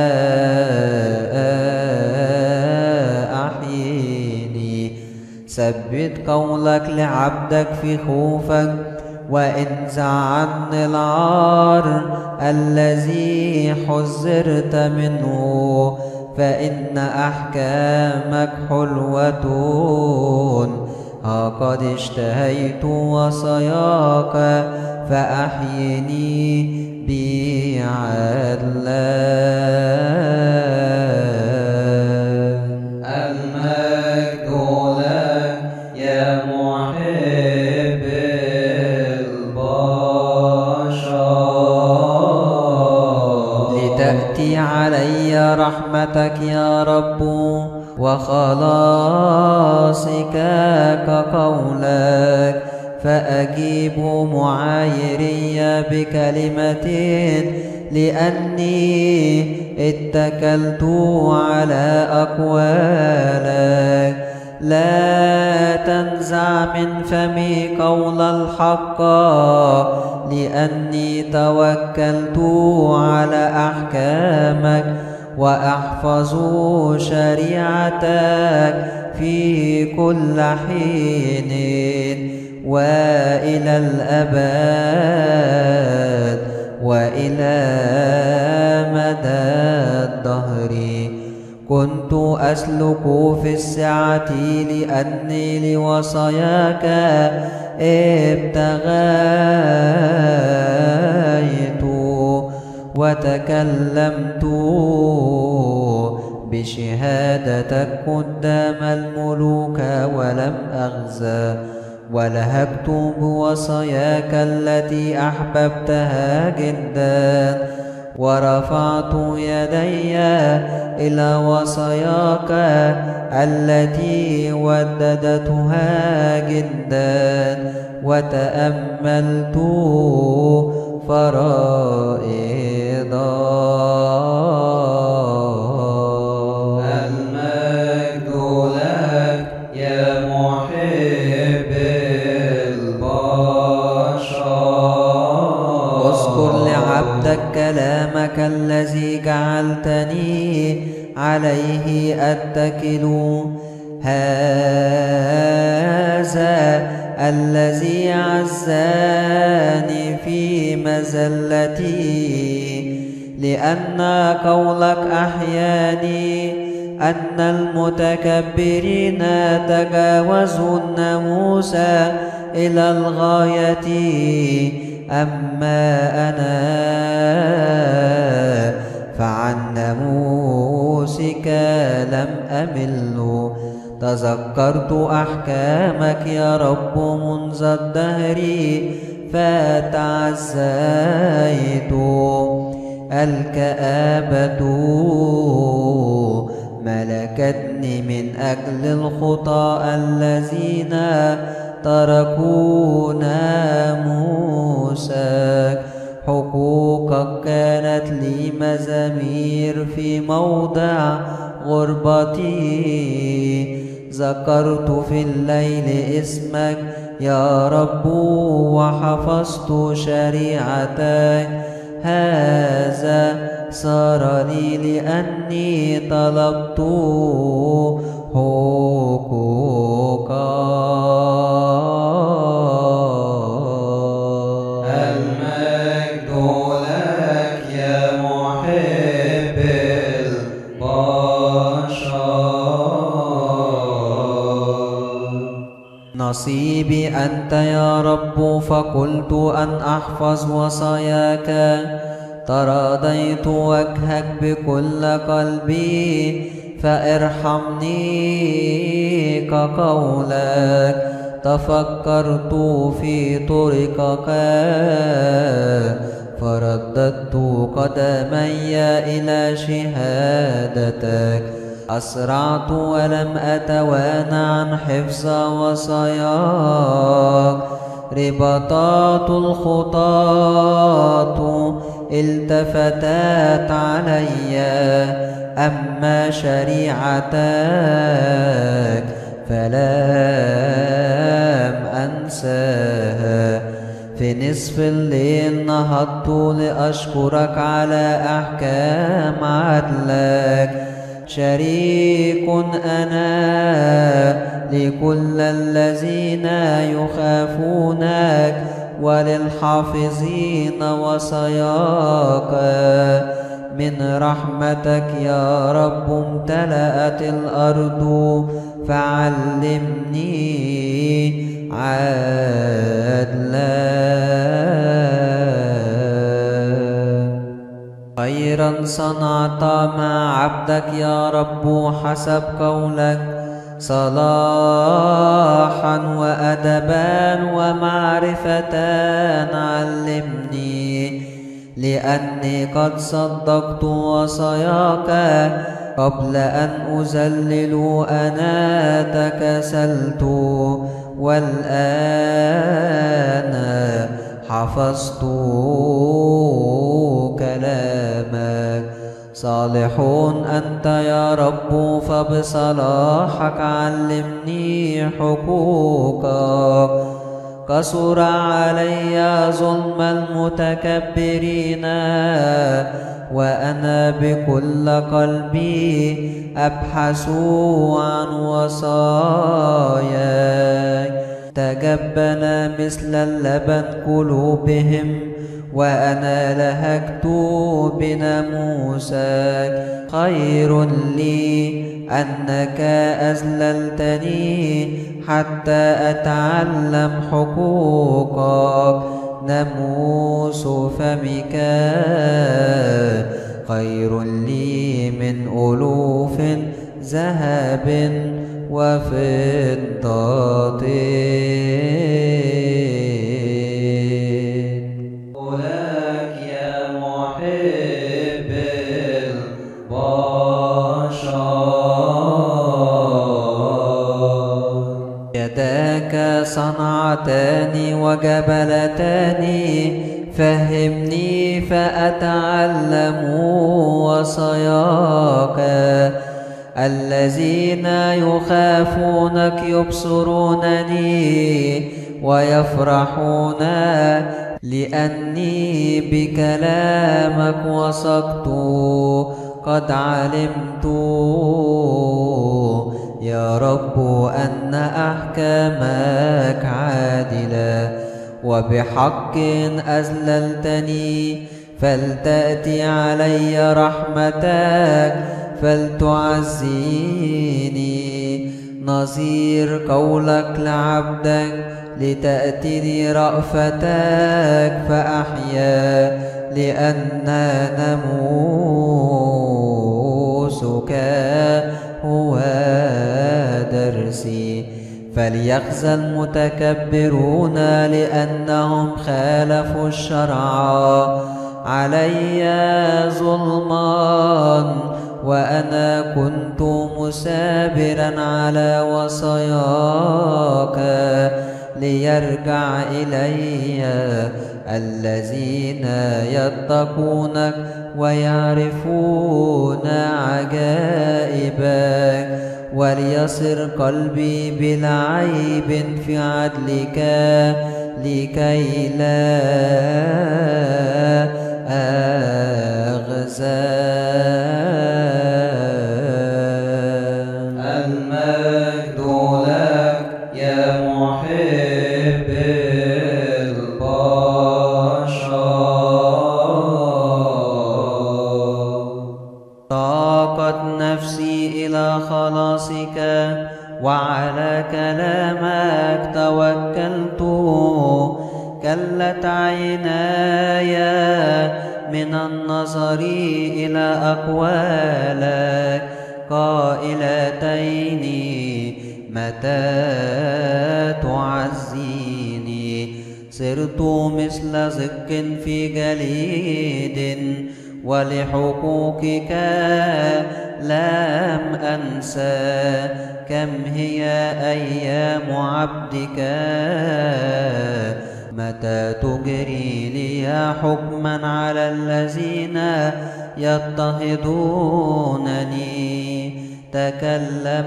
[SPEAKER 1] أحيني. ثبت قولك لعبدك في خوفك، وانزع عني العار الذي حذرت منه. فإن أحكامك حلوة، ها قد اشتهيت وصاياك، فأحيني بعدلك.
[SPEAKER 2] المجد لك يا محب البشر.
[SPEAKER 1] لتأتي علي رحمتك يا رب، وخلاصك كقولك. فأجيب معايري بكلمة، لأني اتكلت على أقوالك. لا تنزع من فمي قول الحق، لأني توكلت على أحكامك. وأحفظ شريعتك في كل حين، وإلى الأبد وإلى مدى الدهر. كنت أسلك في السعة، لأني لوصاياك ابتغيت. وتكلمت بشهادتك قدام الملوك ولم أغزى. ولهبت بوصاياك التي أحببتها جدا. ورفعت يدي إلى وصاياك التي وددتها جدا. وتأملت فرائضا.
[SPEAKER 2] المجد لك يا محب البشر.
[SPEAKER 1] اذكر لعبدك كلامك الذي جعلتني عليه أتكل. هذا الذي عزاني في مزلتي، لأن قولك أحياني. أن المتكبرين تجاوزوا الناموس إلى الغاية، أما أنا فعن ناموسك لم أمل. تذكرت أحكامك يا رب منذ الدهر، فتعزيت. الكآبة ملكت اجلدني من أجل الخطاة الذين تركوا ناموسك. حقوقك كانت لي مزامير في موضع غربتي. ذكرت في الليل اسمك يا رب وحفظت شريعتك. هذا صار لي لأني طلبت حقوقك.
[SPEAKER 2] المجد لك يا محب البشر.
[SPEAKER 1] نصيبي أنت يا رب، فقلت أن أحفظ وصاياك. تراضيت وجهك بكل قلبي، فارحمني كقولك. تفكرت في طرقك، فرددت قدمي إلى شهادتك. أسرعت ولم أتوانى عن حفظ وصاياك. رباطات الخطاة التفتت علي، أما شريعتك فلم أنساها. في نصف الليل نهضت لأشكرك على أحكام عدلك. شريك أنا لكل الذين يخافونك وللحافظين وصاياك. من رحمتك يا رب امتلأت الأرض، فعلمني عدلا. خيرا صنعت مع عبدك يا رب حسب قولك. صلاحا وأدبا ومعرفة علمني، لأني قد صدقت وصاياك. قبل أن أذلل أنا تكسلت، والآن حفظت كلامك. صالح أنت يا رب، فبصلاحك علمني حقوقك. كثر علي ظلم المتكبرين، وأنا بكل قلبي أبحث عن وصاياك. تجبن مثل اللبن قلوبهم، وأنا لهجت بناموسك. خير لي أنك أذللتني حتى أتعلم حقوقك. ناموس فمك خير لي من ألوف ذهب وفضة.
[SPEAKER 2] لك يا محب البشر.
[SPEAKER 1] يداك صنعتاني وجبلتاني، فهمني فأتعلم وصاياك. الذين يخافونك يبصرونني ويفرحون، لأني بكلامك وثقت. قد علمت يا رب أن أحكامك عادلة، وبحق أذللتني. فلتأتي علي رحمتك فلتعزيني. نظير قولك لعبدك، لتأتني رأفتك فأحيا. لأن ناموسك هو درسي. فليخزى المتكبرون لأنهم خالفوا الشرع. علي ظلما وأنا كنت مثابرا على وصاياك ليرجع إلي الذين يتقونك ويعرفون عجائبك، وليصر قلبي بلا عيب في عدلك لكي لا أغزى.
[SPEAKER 2] المجد لك يا محب البشر.
[SPEAKER 1] طاقت نفسي إلى خلاصك وعلى كلامك توكلت، كلت عيناي من النظر إلى أقوالك قائلتين متى تعزيني. صرت مثل زق في جليد ولحقوقك لم أنسى. كم هي أيام عبدك متى تجري لي حكما على الذين يضطهدونني. تكلم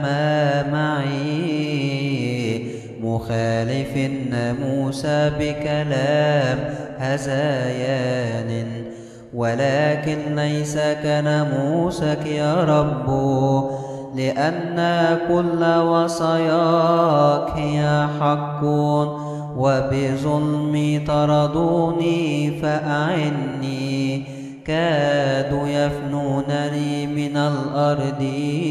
[SPEAKER 1] معي مخالف الناموس بكلام هذيان، ولكن ليس كناموسك يا رب، لأن كل وصاياك هي حق. وبظلمي طردوني فأعني، كادوا يفنونني من الأرض.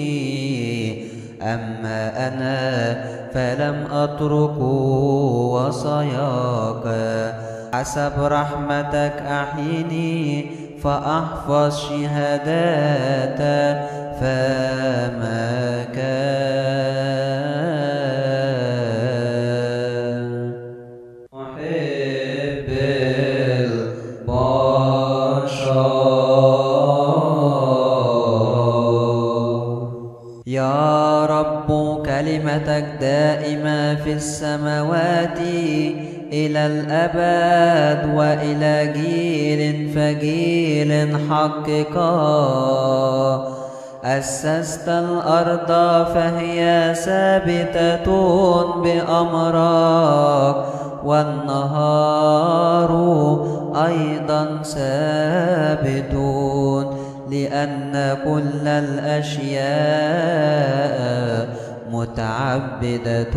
[SPEAKER 1] أما أنا فلم أترك وصاياك، حسب رحمتك أحيني فأحفظ شهادات فمك.
[SPEAKER 2] محب البشر.
[SPEAKER 1] يا رب كلمتك دائمة في السماوات إلى الأبد، وإلى جيل فجيل حققا. أسست الأرض فهي ثابتة بأمرك، والنهار أيضا ثابت، لأن كل الأشياء متعبدة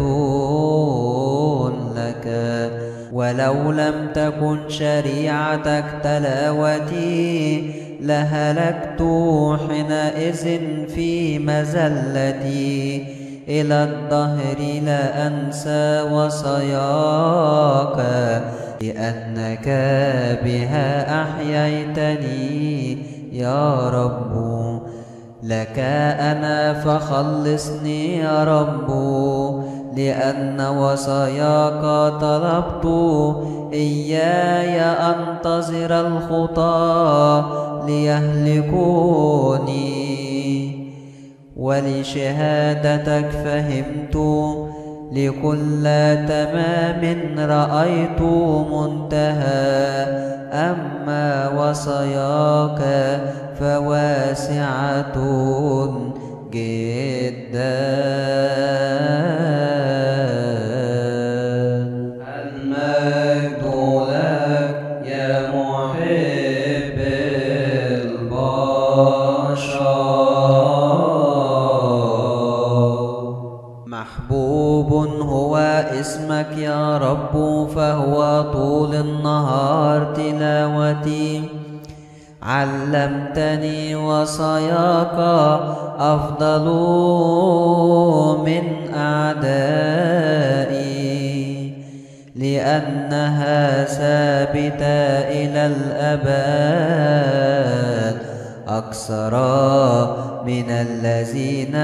[SPEAKER 1] لك. ولو لم تكن شريعتك تلاوتي لهلكت حينئذ في مزلتي. إلى الدهر لا أنسى وصاياك، لأنك بها أحييتني يا رب. لك أنا فخلصني يا رب، لأن وصاياك طلبت. إياي أنتظر الخطى ليهلكوني، ولشهادتك فهمت. لكل تمام رأيت منتهى، أما وصاياك فواسعة جدا.
[SPEAKER 2] المجد لك يا محب البشر.
[SPEAKER 1] محبوب هو اسمك يا رب، فهو طول النهار تلاوتي. علمتني وصاياك أفضل من أعدائي، لأنها ثابتة إلى الأبد، أكثر من الذين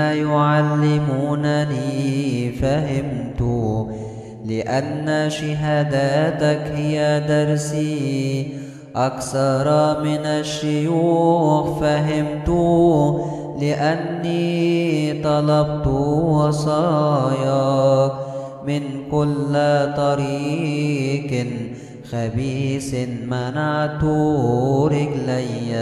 [SPEAKER 1] يعلمونني. فهمت لأن شهاداتك هي درسي، أكثر من الشيوخ. فهمت لأني طلبت وصاياك من كل طريق خبيث منعت رجلي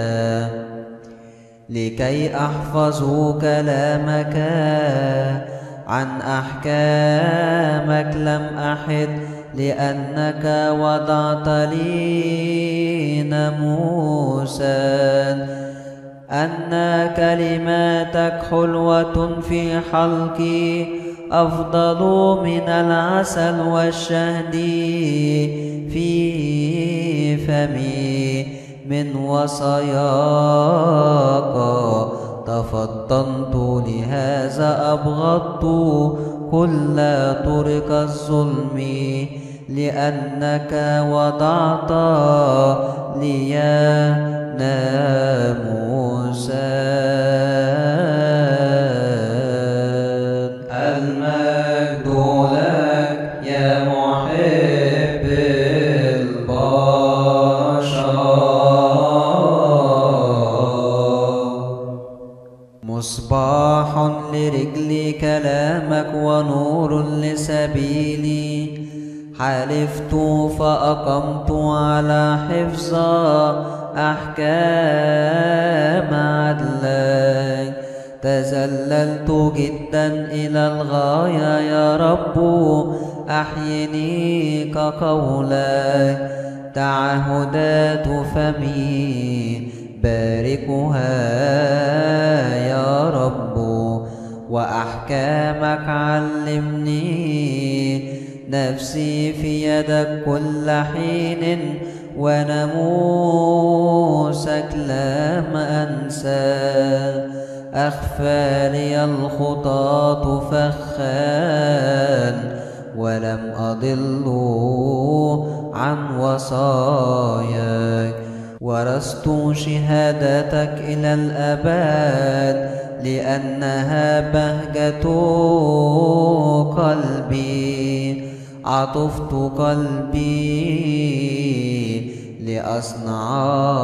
[SPEAKER 1] لكي أحفظ كلامك عن أحكامك لم أحد لأنك وضعت لي ناموسا أن كلماتك حلوة في حلقي أفضل من العسل والشهد في فمي من وصاياك تفطنت لهذا أبغضت كل طرق الظلم لأنك وضعت لي ناموسا.
[SPEAKER 2] المجد لك يا محب البشر
[SPEAKER 1] مصباح لرجلي كلامك ونور لسبيلي حلفت فأقمت على حفظ أحكام عدلك تذللت جدا إلى الغاية يا رب أحيني كقولك تعهدات فمي باركها يا رب وأحكامك علمني نفسي في يدك كل حين وناموسك لم أنسى أخفى لي الخطاة فخان ولم أضل عن وصاياك ورثت شهادتك إلى الأبد لأنها بهجة قلبي عطفت قلبي لأصنع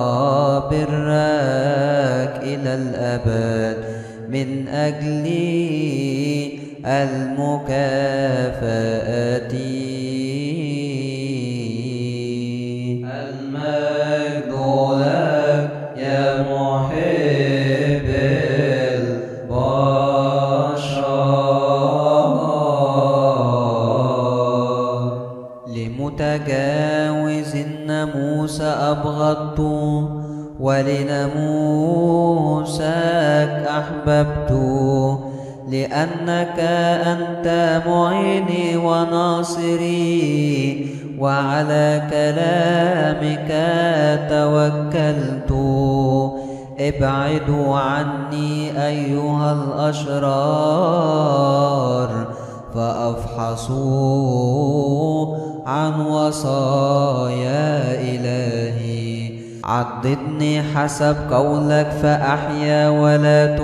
[SPEAKER 1] برك إلى الأبد من أجل المكافأة.
[SPEAKER 2] المجد لك يا محب البشر
[SPEAKER 1] لمتجاوز الناموس أبغضت ولناموسك أحببت لأنك أنت معيني وناصري وعلى كلامك توكلت ابعدوا عني أيها الأشرار فأفحصوا عن وصايا إلهي عضدني حسب قولك فأحيا ولا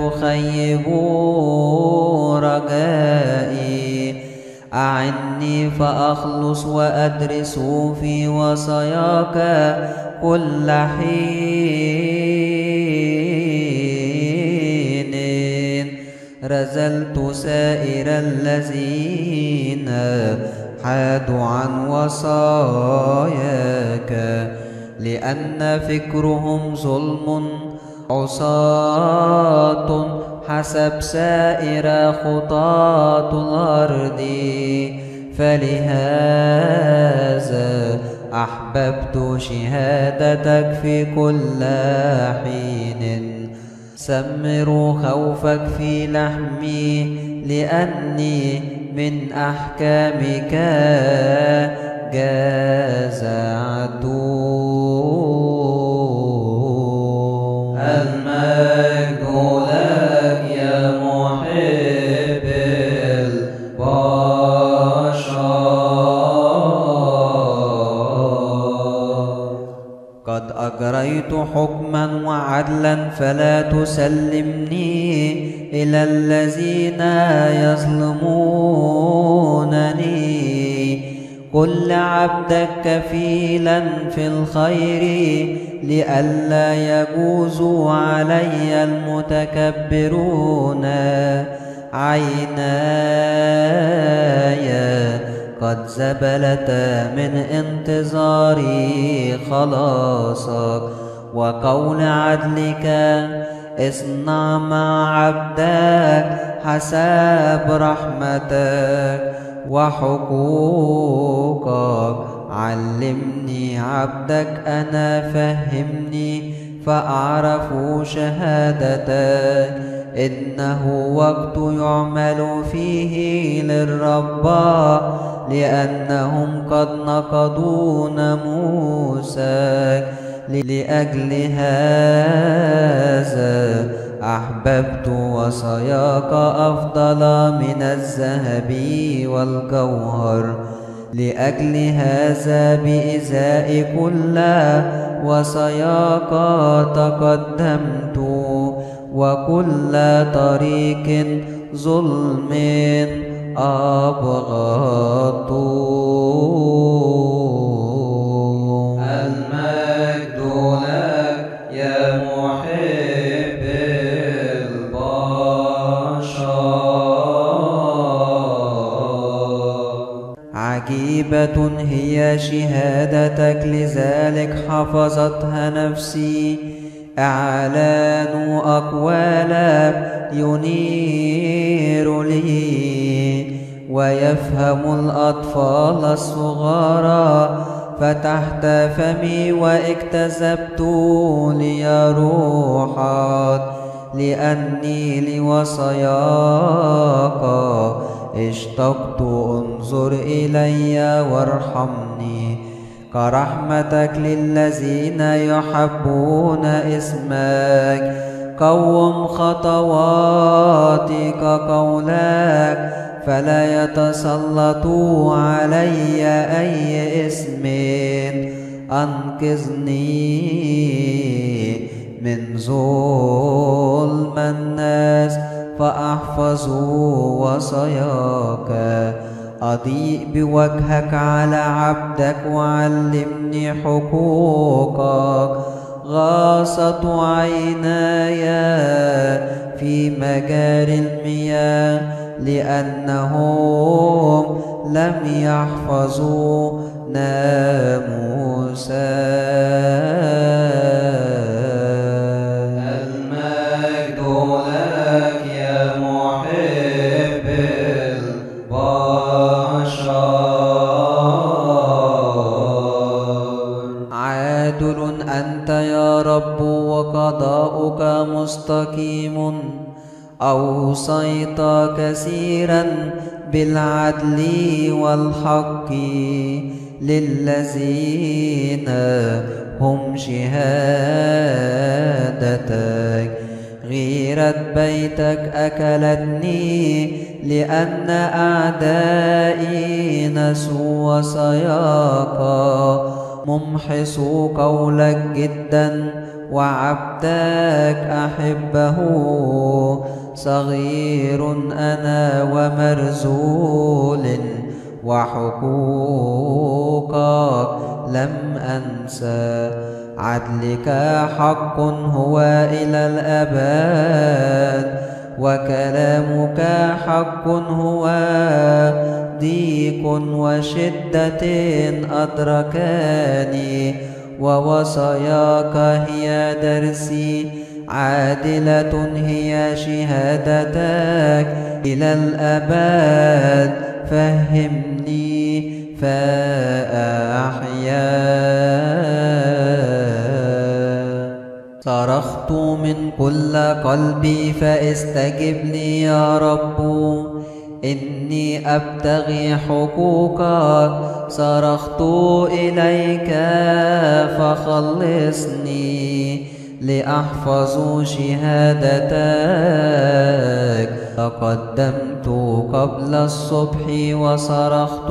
[SPEAKER 1] تخيبوا رجائي أعني فأخلص وأدرس في وصاياك كل حين رزلت سائر الذين حادوا عن وصاياك لأن فكرهم ظلم عصاة حسب سائر خطاة الأرض فلهذا أحببت شهادتك في كل حين سمروا خوفك في لحمي لأني من أحكامك جازعت.
[SPEAKER 2] المجد لك يا محب البشر
[SPEAKER 1] قد أجريت حكما وعدلا فلا تسلمني إلى الذين يظلمونني كل عبدك كفيلا في الخير لئلا يجوز علي المتكبرون. عيناي قد زبلتا من انتظاري خلاصك وقول عدلك. اصنع مع عبدك حسب رحمتك وحقوقك. علمني عبدك أنا فهمني فأعرف شهادتك. إنه وقت يعمل فيه للرب لأنهم قد نقضوا ناموسك. لأجل هذا أحببت وصاياك أفضل من الذهب والجوهر. لأجل هذا بإزاء كل وصاياك تقدمت وكل طريق ظلم أبغضت.
[SPEAKER 2] المجد لك يا محب البشر.
[SPEAKER 1] عجيبة هي شهادتك لذلك حفظتها نفسي. إعلان أقوالك ينير لي ويفهم الأطفال الصغار. فتحت فمي واكتسبت لي روحك لأني لوصاياك اشتقت. انظر إلي وارحمني كرحمتك للذين يحبون اسمك. قوم خطواتي كقولك فلا يتسلط علي أي اسم. أنقذني من ظلم الناس فأحفظ وصاياك. أضيء بوجهك على عبدك وعلمني حقوقك. غاصت عيناي في مجاري المياه لأنهم لم يحفظوا ناموسك.
[SPEAKER 2] المجد لك يا محب البشر.
[SPEAKER 1] عادل أنت يا رب وقضاؤك مستقيم. أوصيت كثيرا بالعدل والحق للذين هم شهادتك. غيرة بيتك أكلتني لأن أعدائي نسوا وصاياك. ممحص قولك جدا وعبدك أحبه. صغير أنا ومرذول وحقوقك لم أنسى. عدلك حق هو إلى الأبد وكلامك حق هو. ضيق وشدة أدركاني ووصاياك هي درسي. عادلة هي شهادتك إلى الأبد. فهمني فأحيا. صرخت من كل قلبي فاستجب لي يا رب. إني أبتغي حقوقك. صرخت إليك فخلصني لأحفظ شهادتك. تقدمت قبل الصبح وصرخت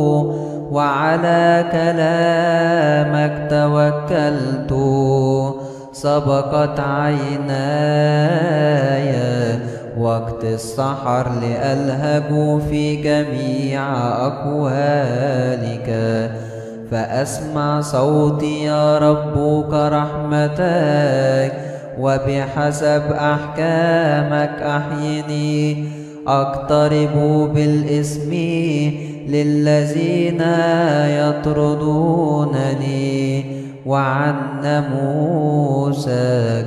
[SPEAKER 1] وعلى كلامك توكلت. سبقت عيناي وقت السحر لألهج في جميع أقوالك، فأسمع صوتي يا رب كرحمتك، وبحسب أحكامك أحيني. أقترب بالاسم للذين يطردونني، وعن ناموسك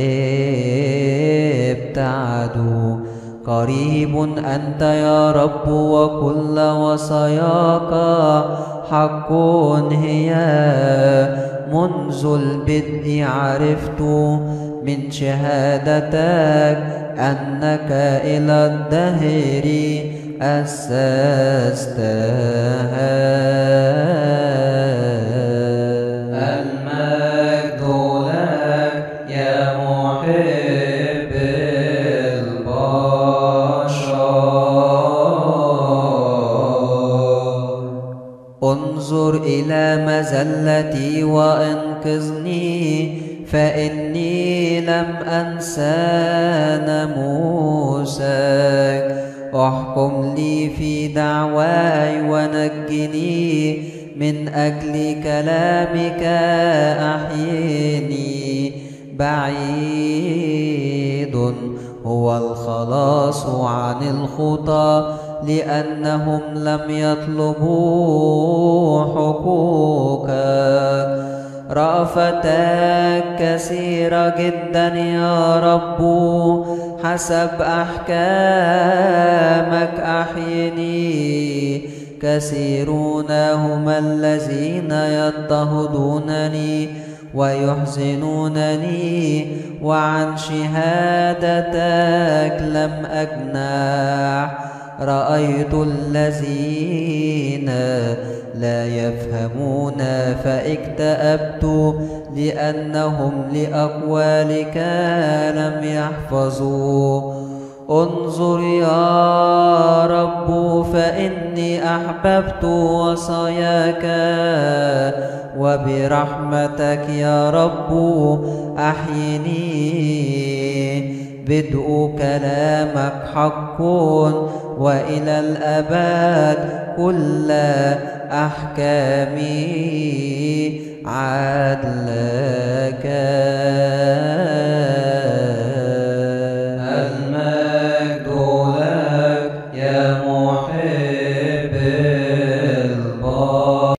[SPEAKER 1] ابتعدوا. قريب أنت يا رب، وكل وصاياك حق هي. منذ البدء عرفت من شهادتك أنك إلى الدهر أسستها.
[SPEAKER 2] المجد لك يا محب البشر.
[SPEAKER 1] انظر إلى مذلتي وانقذني، فإني لم أنسى ناموسك. احكم لي في دعواي ونجني، من أجل كلامك أحيني. بعيد هو الخلاص عن الخطى، لأنهم لم يطلبوا حقوقك. رأفتك كثيرة جدا يا رب، حسب أحكامك أحيني. كثيرون هم الذين يضطهدونني ويحزنونني، وعن شهادتك لم أجنح. رأيت الذين لا يفهمون فاكتئبت، لأنهم لأقوالك لم يحفظوا. انظر يا رب، فإني أحببت وصاياك، وبرحمتك يا رب أحيني. بدء كلامك حق، وإلى الأبد كل أحكامي عدلك.